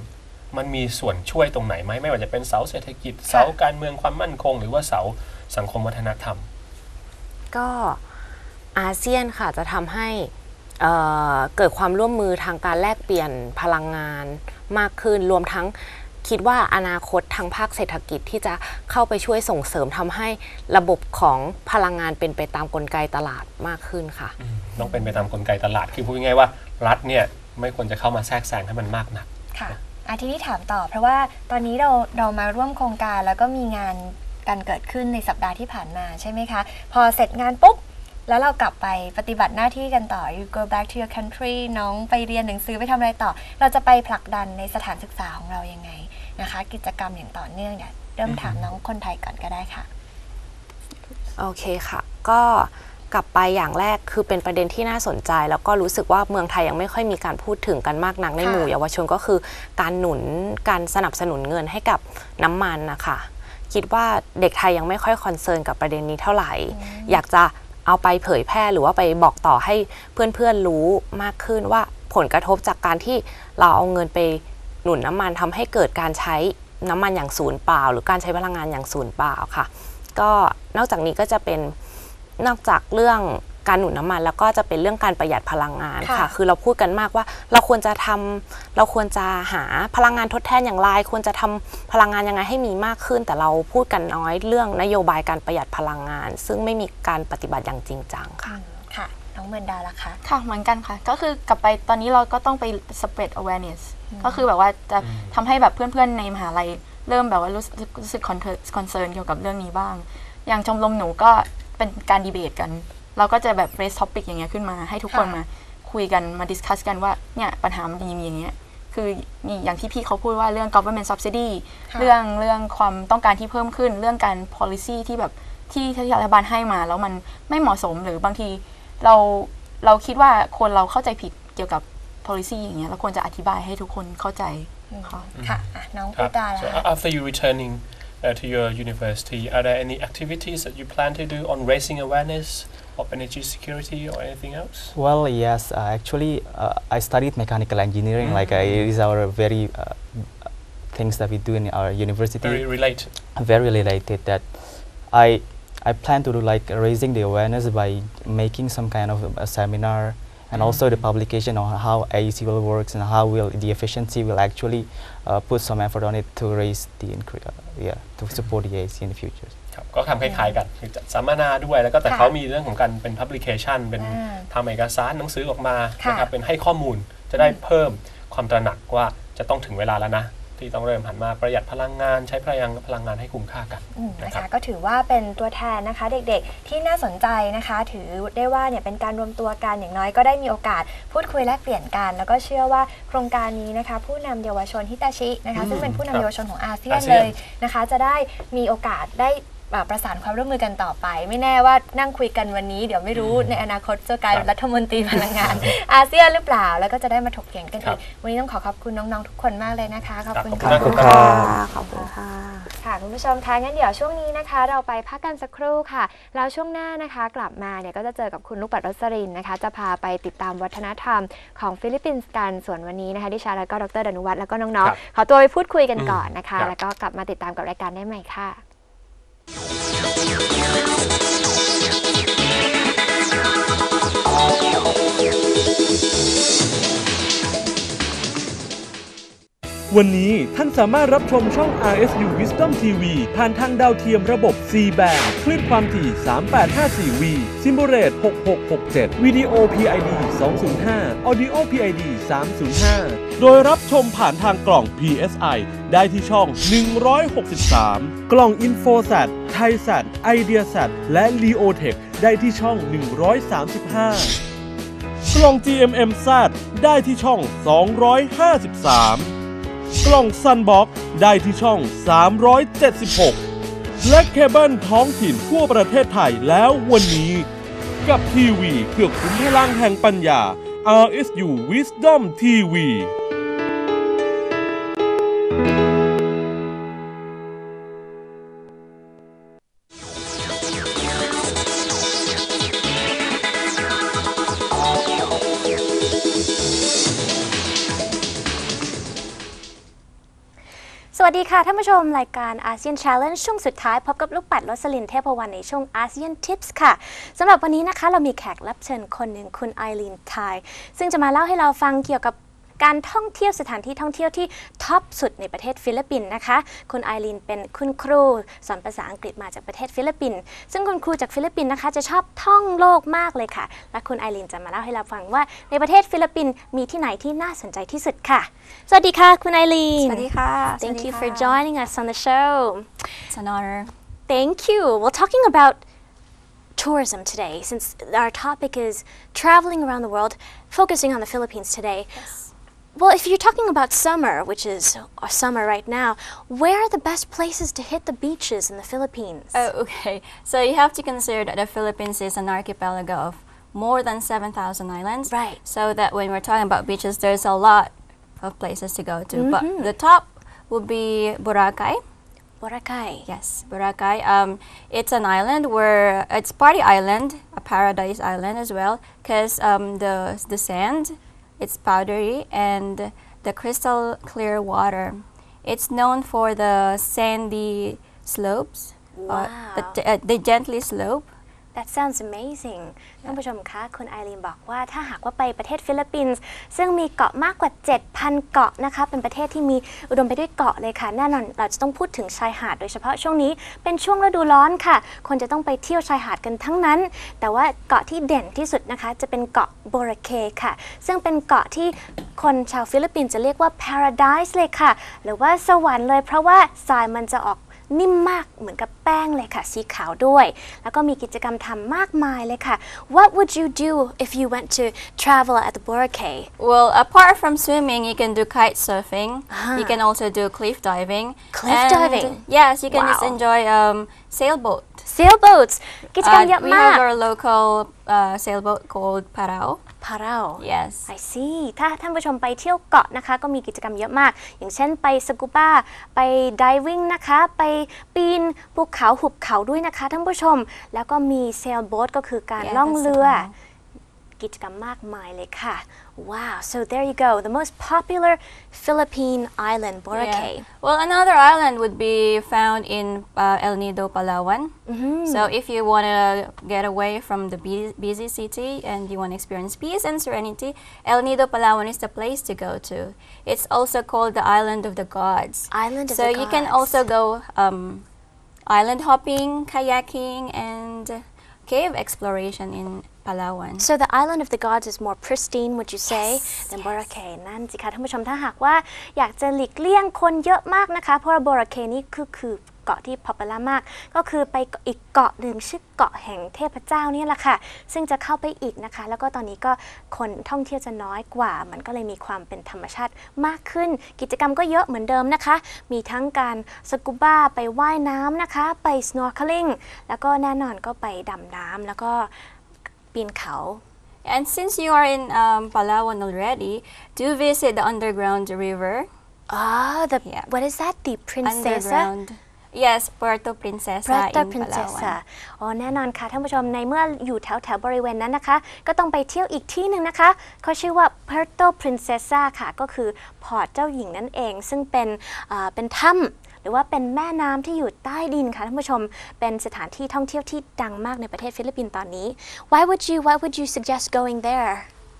มันมีส่วนช่วยตรงไหนไหมไม่ว่าจะเป็นเสาเศรษฐกิจเสาการเมืองความมั่นคงหรือว่าเสาสังคมวัฒนธรรมก็อาเซียนค่ะจะทำให้เอ่อเกิดความร่วมมือทางการแลกเปลี่ยนพลังงานมากขึ้นรวมทั้งคิดว่าอนาคตทางภาคเศรษฐกิจที่จะเข้าไปช่วยส่งเสริมทำให้ระบบของพลังงานเป็นไปตามกลไกตลาดมากขึ้นค่ะต้องเป็นไปตามกลไกตลาดคือพูดง่ายๆว่ารัฐเนี่ยไม่ควรจะเข้ามาแทรกแซงให้มันมากนักค่ะอาทีนี้ถามต่อเพราะว่าตอนนี้เราเรามาร่วมโครงการแล้วก็มีงานกันเกิดขึ้นในสัปดาห์ที่ผ่านมาใช่ไหมคะพอเสร็จงานปุ๊บแล้วเรากลับไปปฏิบัติหน้าที่กันต่อ you go back to your country น้องไปเรียนหนังสือไปทำอะไรต่อเราจะไปผลักดันในสถานศึกษาของเรายังไงนะคะกิจกรรมอย่างต่อเนื่องเนี่ยเริ่มถามน้องคนไทยก่อนก็ได้ค่ะโอเคค่ะก็กลับไปอย่างแรกคือเป็นประเด็นที่น่าสนใจแล้วก็รู้สึกว่าเมืองไทยยังไม่ค่อยมีการพูดถึงกันมากนักในหมู่เยาวชนก็คือการหนุนการสนับสนุนเงินให้กับน้ำมันนะคะคิดว่าเด็กไทยยังไม่ค่อยคอนเซิร์นกับประเด็นนี้เท่าไหร่อยากจะเอาไปเผยแพร่หรือว่าไปบอกต่อให้เพื่อนๆรู้มากขึ้นว่าผลกระทบจากการที่เราเอาเงินไปหนุนน้ำมันทำให้เกิดการใช้น้ำมันอย่างศูนย์เปล่าหรือการใช้พลังงานอย่างศูนย์เปล่าค่ะก็นอกจากนี้ก็จะเป็นนอกจากเรื่องการหนุนน้ำมันแล้วก็จะเป็นเรื่องการประหยัดพลังงานค่ะคือเราพูดกันมากว่าเราควรจะทำเราควรจะหาพลังงานทดแทนอย่างไรควรจะทำพลังงานยังไงให้มีมากขึ้นแต่เราพูดกันน้อยเรื่องนโยบายการประหยัดพลังงานซึ่งไม่มีการปฏิบัติอย่างจริงจังค่ะค่ะน้องเมินดาล่ะคะค่ะเหมือนกันค่ะก็คือกลับไปตอนนี้เราก็ต้องไป spread awareness ก็คือแบบว่าจะทำให้แบบเพื่อนๆในมหาลัยเริ่มแบบว่ารู้สึกรู้สึก concern เกี่ยวกับเรื่องนี้บ้างอย่างชมรมหนูก็เป็นการดีเบตกันเราก็จะแบบ raise topic อย่างเงี้ยขึ้นมาให้ทุกคนมาคุยกันมา discuss กันว่าเนี่ยปัญหามันมีอย่างเงี้ยคือนี่อย่างที่พี่เขาพูดว่าเรื่อง government subsidy เรื่องเรื่องความต้องการที่เพิ่มขึ้นเรื่องการ policy ที่แบบที่ที่รัฐบาลให้มาแล้วมันไม่เหมาะสมหรือบางทีเราเราคิดว่าคนเราเข้าใจผิดเกี่ยวกับ policy อย่างเงี้ยเราควรจะอธิบายให้ทุกคนเข้าใจค่ะค่ะน้องพูดได้แล้ว So after you returning uh, to your university are there any activities that you plan to do on raising awareness of energy security or anything else? Well, yes. Uh, actually, uh, I studied mechanical engineering. Mm-hmm. Like uh, it is our very uh, things that we do in our university. Very related. Very related. That I I plan to do like raising the awareness by making some kind of a seminar and mm-hmm. also the publication on how A E C will works and how will the efficiency will actually uh, put some effort on it to raise the increase. Uh, yeah, to support the A E C in the future. ก็ทำคล้ายๆกันคือจัดสัมมนาด้วยแล้วก็แต่เขามีเรื่องของการเป็น publication เป็นทำเอกสารหนังสือออกมานะครับเป็นให้ข้อมูลจะได้เพิ่มความตระหนักว่าจะต้องถึงเวลาแล้วนะที่ต้องเริ่มหันมาประหยัดพลังงานใช้พลังพลังงานให้คุ้มค่ากันนะคะก็ถือว่าเป็นตัวแทนนะคะเด็กๆที่น่าสนใจนะคะถือได้ว่าเนี่ยเป็นการรวมตัวกันอย่างน้อยก็ได้มีโอกาสพูดคุยแลกเปลี่ยนกันแล้วก็เชื่อว่าโครงการนี้นะคะผู้นำเยาวชนฮิตาชินะคะซึ่งเป็นผู้นำเยาวชนของอาเซียนเลยนะคะจะได้มีโอกาสได้ประสานความร่วมมือกันต่อไปไม่แน่ว่านั่งคุยกันวันนี้เดี๋ยวไม่รู้ในอนาคตจะกลายเป็นรัฐมนตรีพลังงานอาเซียนหรือเปล่าแล้วก็จะได้มาถกเถียงกันอีกวันนี้ต้องขอขอบคุณน้องๆทุกคนมากเลยนะคะขอบคุณค่ะขอบคุณค่ะขอบคุณค่ะค่ะคุณผู้ชมคะงั้นเดี๋ยวช่วงนี้นะคะเราไปพักกันสักครู่ค่ะแล้วช่วงหน้านะคะกลับมาเนี่ยก็จะเจอกับคุณลูกปัดรสรินนะคะจะพาไปติดตามวัฒนธรรมของฟิลิปปินส์กันส่วนวันนี้นะคะดิฉันแล้วก็ดร.ดนุวัฒน์แล้วก็น้องๆขอตัวไปพูดคุยกันก่อนนะคะแล้วก็กลับมาติดตามกับรายการได้ใหม่ค่ะวันนี้ท่านสามารถรับชมช่อง อาร์ เอส ยู Wisdom ที วี ผ่านทางดาวเทียมระบบ ซี แบนด์ คลื่นความถี่ สามแปดห้าสี่ วี Simulate หกหกหกเจ็ด วิดีโอ พี ไอ ดี สองศูนย์ห้า Audio พี ไอ ดี สามศูนย์ห้า โดยรับชมผ่านทางกล่อง พี เอส ไอ ได้ที่ช่อง หนึ่งร้อยหกสิบสาม กล่อง InfoSat ThaiSat IdeaSat และ LeoTech ได้ที่ช่อง หนึ่งร้อยสามสิบห้า กล่อง จี เอ็ม เอ็ม แซด ได้ที่ช่อง สองร้อยห้าสิบสามกล่อง Sunbox ได้ที่ช่อง สามร้อยเจ็ดสิบหก และเคเบิลท้องถิ่นทั่วประเทศไทยแล้ววันนี้กับทีวีเพื่อขุนพลังแห่งปัญญา อาร์ เอส ยู Wisdom ที วีวัสดีค่ะท่านผู้ชมรายการอาเซียน Challenge ช่วงสุดท้ายพบกับลูกปัดรสลินเทพวรรณในช่วงอาเซียน Tips ค่ะสำหรับวันนี้นะคะเรามีแขกรับเชิญคนหนึ่งคุณไอรีนไทยซึ่งจะมาเล่าให้เราฟังเกี่ยวกับการท่องเที่ยวสถานที่ท่องเที่ยวที่ท็อปสุดในประเทศฟิลิปปินส์นะคะคุณไอรีนเป็นคุณครูสอนภาษาอังกฤษมาจากประเทศฟิลิปปินส์ซึ่งคุณครูจากฟิลิปปินส์นะคะจะชอบท่องโลกมากเลยค่ะและคุณไอรีนจะมาเล่าให้เราฟังว่าในประเทศฟิลิปปินส์มีที่ไหนที่น่าสนใจที่สุดค่ะสวัสดีค่ะคุณไอรีนสวัสดีค่ะ Thank you for joining us on the show It's an honor Thank you well talking about tourism today since our topic is traveling around the world focusing on the Philippines today Well, if you're talking about summer, which is summer right now, where are the best places to hit the beaches in the Philippines? Oh, okay. So you have to consider that the Philippines is an archipelago of more than seven thousand islands. Right. So that when we're talking about beaches, there's a lot of places to go to. Mm-hmm. But the top would be Boracay. Boracay. Yes, Boracay. Um, it's an island where it's party island, a paradise island as well, because um, the the sand. It's powdery and the crystal clear water. It's known for the sandy slopes. Wow. Uh, the, uh, the gently slope. That sounds amazing ท่านผู้ชมคะคุณไอรีนบอกว่าถ้าหากว่าไปประเทศฟิลิปปินส์ซึ่งมีเกาะมากกว่า เจ็ดพัน เกาะนะคะเป็นประเทศที่มีอุดมไปด้วยเกาะเลยค่ะแน่นอนเราจะต้องพูดถึงชายหาดโดยเฉพาะช่วงนี้เป็นช่วงฤดูร้อนค่ะคนจะต้องไปเที่ยวชายหาดกันทั้งนั้นแต่ว่าเกาะที่เด่นที่สุดนะคะจะเป็นเกาะโบราเคค่ะซึ่งเป็นเกาะที่คนชาวฟิลิปปินส์จะเรียกว่า paradise เลยค่ะหรือว่าสวรรค์เลยเพราะว่าทรายมันจะออกนิ่มมากเหมือนกับแป้งเลยค่ะสีขาวด้วยแล้วก็มีกิจกรรมทำมากมายเลยค่ะ What would you do if you went to travel at the Boracay? Well, apart from swimming, you can do kite surfing. Uh-huh. You can also do cliff diving. Cliff and diving? Yes, you can Wow. just enjoy um, sailboat. Sailboats กิจกรรมเยอะ Uh, we มาก have our local uh, sailboat called Parao. พารา Yes. I see ถ้าท่านผู้ชมไปเที่ยวเกาะนะคะก็มีกิจกรรมเยอะมากอย่างเช่นไปสกูบ้าไปไดวิ่งนะคะไปปีนภูเขาหุบเขาด้วยนะคะท่านผู้ชมแล้วก็มีเซลโบ๊ทก็คือการ Yeah, ล่อง that's เรือ the กิจกรรมมากมายเลยค่ะ Wow so there you go the most popular Philippine island Boracay Yeah. Well, another island would be found in uh, El Nido, Palawan. Mm-hmm. So if you want to get away from the bu- busy city and you want to experience peace and serenity, El Nido, Palawan is the place to go to. It's also called the Island of the Gods. Island of so the you can Gods. also go um, island hopping, kayaking, and cave exploration in Palawan. So the island of the gods is more pristine would you say Yes, than yes. Boracay นั่นสิคะท่านผู้ชมถ้าหากว่าอยากจะหลีกเลี่ยงคนเยอะมากนะคะเพราะว่า Boracay นี่คือคือเกาะที่ popular มากก็คือไปอีกเกาะหนึ่งชื่อเกาะแห่งเทพเจ้านี่แหละค่ะซึ่งจะเข้าไปอีกนะคะแล้วก็ตอนนี้ก็คนท่องเที่ยวจะน้อยกว่ามันก็เลยมีความเป็นธรรมชาติมากขึ้นกิจกรรมก็เยอะเหมือนเดิมนะคะมีทั้งการสกูบ้าไปว่ายน้ำนะคะไป snorkeling แล้วก็แน่นอนก็ไปดำน้ำแล้วก็ปีนเขา And since you are in um, Palawan already, do visit the underground river. Ah, the Yeah. what is that? The Princesa? Underground. Yes, Puerto Princesa Puerto in Princesa Palawan. อ๋อแน่นอนค่ะท่านผู้ชมในเมื่ออยู่แถวแถวบริเวณนั้นนะคะก็ต้องไปเที่ยวอีกที่หนึ่งนะคะเขาชื่อว่า Puerto Princesa ค่ะก็คือพอร์ตเจ้าหญิงนั่นเองซึ่งเป็นเอ่อเป็นถ้ำหรือว่าเป็นแม่น้ำที่อยู่ใต้ดินค่ะท่านผู้ชมเป็นสถานที่ท่องเที่ยวที่ดังมากในประเทศฟิลิปปินส์ตอนนี้ Why would you Why would you suggest going there?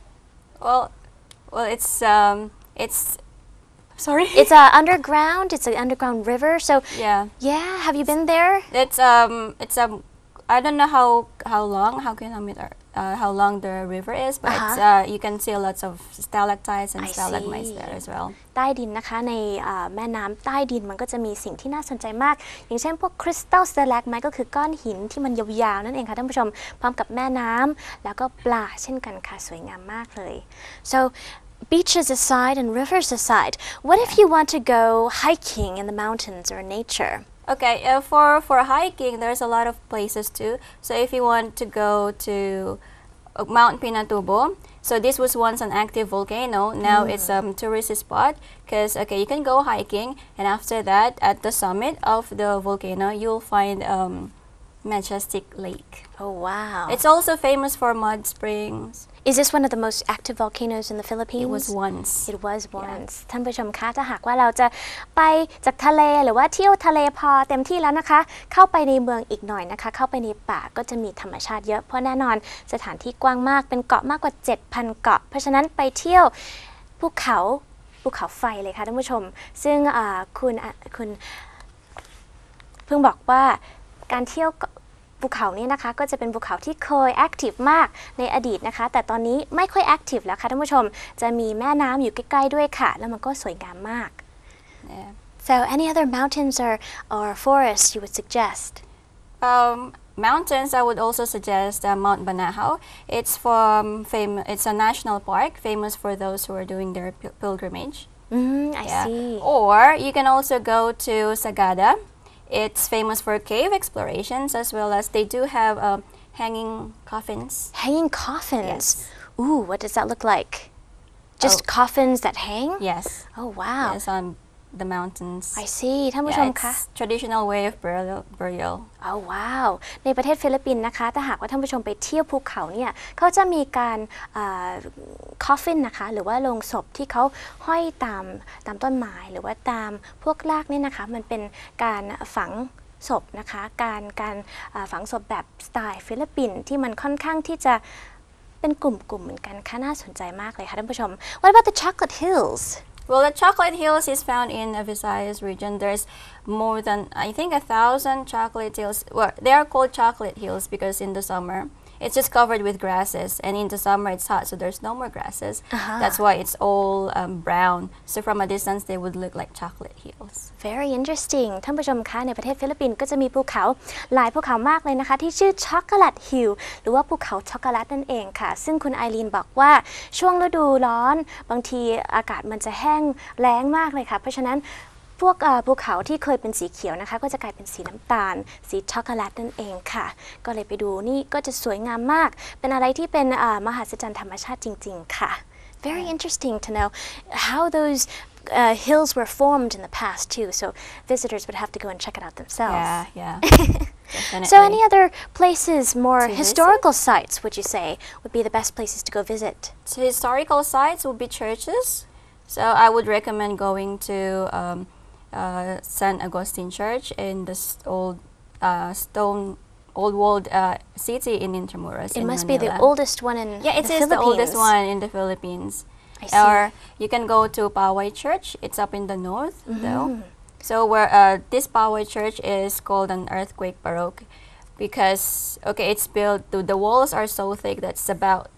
Well, well, it's um, it's sorry. It's a underground. It's an underground river. So yeah, yeah. Have you been there? it's um, it's um, I don't know how how long, how kilometer, uh, how long the river is, but it's, Uh-huh. uh, you can see lots of stalactites and I stalagmites see. there as well. ใต้ดินนะคะในเอ่อแม่น้ำใต้ดินมันก็จะมีสิ่งที่น่าสนใจมาก อย่างเช่นพวกคริสตัลสเตลักไมต์ก็คือก้อนหินที่มันยาวๆนั่นเองค่ะท่านผู้ชมพร้อมกับแม่น้ำแล้วก็ปลาเช่นกันค่ะสวยงามมากเลย so beaches aside and rivers aside what if you want to go hiking in the mountains or nature Okay, uh, for for hiking, there's a lot of places too. So if you want to go to uh, Mount Pinatubo, so this was once an active volcano. Now it's a um, tourist spot because okay, you can go hiking, and after that, at the summit of the volcano, you'll find um, majestic lake. Oh wow. It's also famous for mud springs. Is this one of the most active volcanoes in the Philippines? It was once. It was once ท่านผู้ชมคะถ้าหากว่าเราจะไปจากทะเลหรือว่าเที่ยวทะเลพอเต็มที่แล้วนะคะเข้าไปในเมืองอีกหน่อยนะคะเข้าไปในป่าก็จะมีธรรมชาติเยอะเพราะแน่นอนสถานที่กว้างมากเป็นเกาะมากกว่า เจ็ดพัน เกาะเพราะฉะนั้นไปเที่ยวภูเขาภูเขาไฟเลยค่ะท่านผู้ชมซึ่งคุณคุณเพิ่งบอกว่าการเที่ยวภูเขานี้นะคะก็จะเป็นภูเขาที่เคยแอคทีฟมากในอดีตนะคะแต่ตอนนี้ไม่ค่อยแอคทีฟแล้วค่ะท่านผู้ชมจะมีแม่น้ำอยู่ใกล้ๆด้วยค่ะแล้วมันก็สวยงามมาก Yeah. So any other mountains or or forests you would suggest? Um, mountains, I would also suggest uh, Mount Banahaw. It's from fam- It's a national park, famous for those who are doing their pil- pilgrimage. Mm, I Yeah. see. Or you can also go to Sagada. It's famous for cave explorations as well as they do have um, hanging coffins. Hanging coffins. Yes. Ooh, what does that look like? Just Oh. coffins that hang? Yes. Oh wow. Yes, on the mountains. I see ท่านผู้ช Yeah, ม it's คะ traditional way of burial. burial. อ้าวว้าวในประเทศฟิลิปปินส์นะคะถ้าหากว่าท่านผู้ชมไปเที่ยวภูเขาเนี่ยเขาจะมีการคอฟฟินนะคะหรือว่าโลงศพที่เขาห้อยตามตามต้นไม้หรือว่าตามพวกรากเนี่ยนะคะมันเป็นการฝังศพนะคะการการฝังศพแบบสไตล์ฟิลิปปินส์ที่มันค่อนข้างที่จะเป็นกลุ่มๆเหมือนกันค่ะน่าสนใจมากเลยค่ะท่านผู้ชม What about the Chocolate Hills? Well, the Chocolate Hills is found in the Visayas region. There's more than, I think, a thousand chocolate hills. Well, they are called chocolate hills because in the summer, it's just covered with grasses. And in the summer, it's hot, so there's no more grasses. Uh-huh. That's why it's all um, brown. So from a distance, they would look like chocolate hills. Very interesting ท่านผู้ชมคะในประเทศฟิลิปปินส์ก็จะมีภูเขาหลายภูเขามากเลยนะคะที่ชื่อ Chocolate Hill หรือว่าภูเขาช็อกโกแลตนั่นเองค่ะซึ่งคุณไอรีนบอกว่าช่วงฤดูร้อนบางทีอากาศมันจะแห้งแล้งมากเลยค่ะเพราะฉะนั้นพวกภูเขาที่เคยเป็นสีเขียวนะคะก็จะกลายเป็นสีน้ำตาลสีช็อกโกแลตนั่นเองค่ะก็เลยไปดูนี่ก็จะสวยงามมากเป็นอะไรที่เป็นมหัศจรรย์ธรรมชาติจริงๆค่ะ Very interesting to know how those uh, hills were formed in the past too so visitors would have to go and check it out themselves Yeah, yeah. So any other places more To historical sites would you say would be the best places to go visit? So historical sites would be churches. So I would recommend going to um, uh, Saint Augustine Church in this old uh, stone old walled uh, city in Intramuros. It in must Manila. be the oldest one in Yeah, it the is Philippines. the oldest one in the Philippines. I see. Or you can go to Poway Church. It's up in the north, though. So where uh, this Poway Church is called an earthquake baroque because okay, it's built. The, the walls are so thick that's about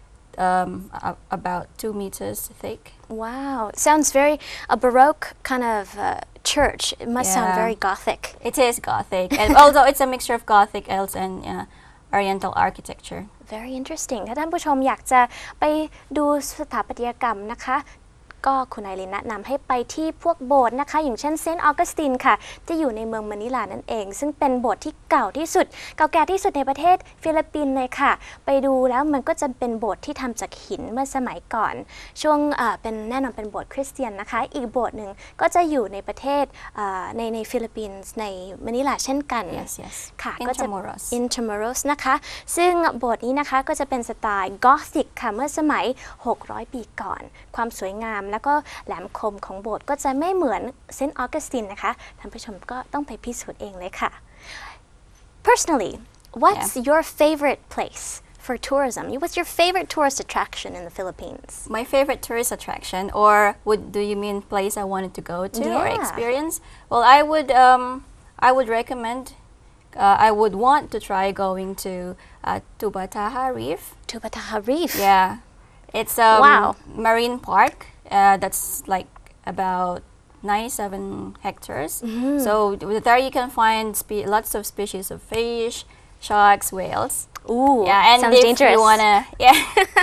um, a, about two meters thick. Wow, it sounds very a Baroque kind of uh, church. It must sound Yeah. very Gothic. It is Gothic, and although it's a mixture of Gothic else and uh, Oriental architecture. Very interesting ถ้าท่านผู้ชมอยากจะไปดูสถาปัตยกรรมนะคะก็คุณไอรินแนะนำให้ไปที่พวกโบสถ์นะคะอย่างเช่นเซนต์ออกัสตินค่ะจะอยู่ในเมืองมะนิลานั่นเองซึ่งเป็นโบสถ์ที่เก่าที่สุดเก่าแก่ที่สุดในประเทศฟิลิปปินส์เลยค่ะไปดูแล้วมันก็จะเป็นโบสถ์ที่ทำจากหินเมื่อสมัยก่อนช่วงเป็นแน่นอนเป็นโบสถ์คริสเตียนนะคะอีกโบสถ์หนึ่งก็จะอยู่ในประเทศในในฟิลิปปินส์ในมะนิลาเช่นกัน Yes, yes. ค่ะก็จะ Intramuros. Intramuros นะคะซึ่งโบสถ์นี้นะคะก็จะเป็นสไตล์กอธิกค่ะเมื่อสมัยหกร้อยปีก่อนความสวยงามแล้วก็แหลมคมของโบสถ์ก็จะไม่เหมือนเซนต์ออกัสตินนะคะท่านผู้ชมก็ต้องไปพิสูจน์เองเลยค่ะ Personally what's Yeah. your favorite place for tourism what's your favorite tourist attraction in the Philippines My favorite tourist attraction, or would do you mean place I wanted to go to or Yeah. experience? Well, I would um, I would recommend. Uh, I would want to try going to uh, Tubataha Reef. Tubataha Reef Yeah, it's a um, Wow. marine park uh, that's like about ninety-seven hectares. So there you can find spe- lots of species of fish, sharks, whales. Ooh Yeah, and sounds if dangerous you wanna, yeah.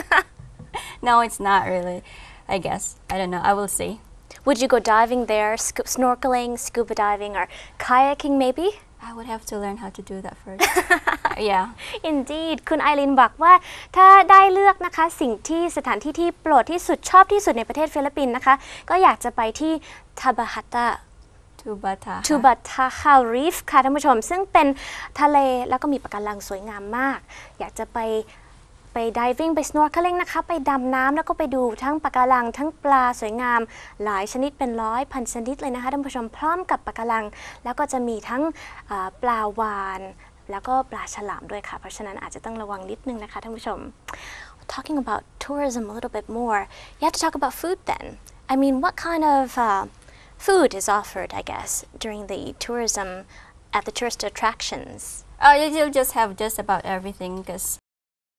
No, it's not really. I guess I don't know. I will see. Would you go diving there scu- snorkeling scuba diving or kayaking maybe I would have to learn how to do that first. Yeah. Indeed คุณไอรินบอกว่าถ้าได้เลือกนะคะสิ่งที่สถานที่ที่โปรดที่สุดชอบที่สุดในประเทศฟิลิปปินส์นะคะก็อยากจะไปที่ทาบาฮัตตา Tubataha ทูบัตทาฮารีฟค่ะท่านผู้ชมซึ่งเป็นทะเลแล้วก็มีปะการังสวยงามมาก อยากจะไปไป diving ไป snorkeling นะคะไปดำน้ำแล้วก็ไปดูทั้งปะการังทั้งปลาสวยงามหลายชนิดเป็นร้อยพันชนิดเลยนะคะท่านผู้ชมพร้อมกับปะการังแล้วก็จะมีทั้งปลาวาฬแล้วก็ปลาฉลามด้วยค่ะเพราะฉะนั้นอาจจะต้องระวังนิดนึงนะคะท่านผู้ชม Talking about tourism a little bit more you have to talk about food then I mean what kind of uh, food is offered I guess during the tourism at the tourist attractions Oh, you just have just about everything because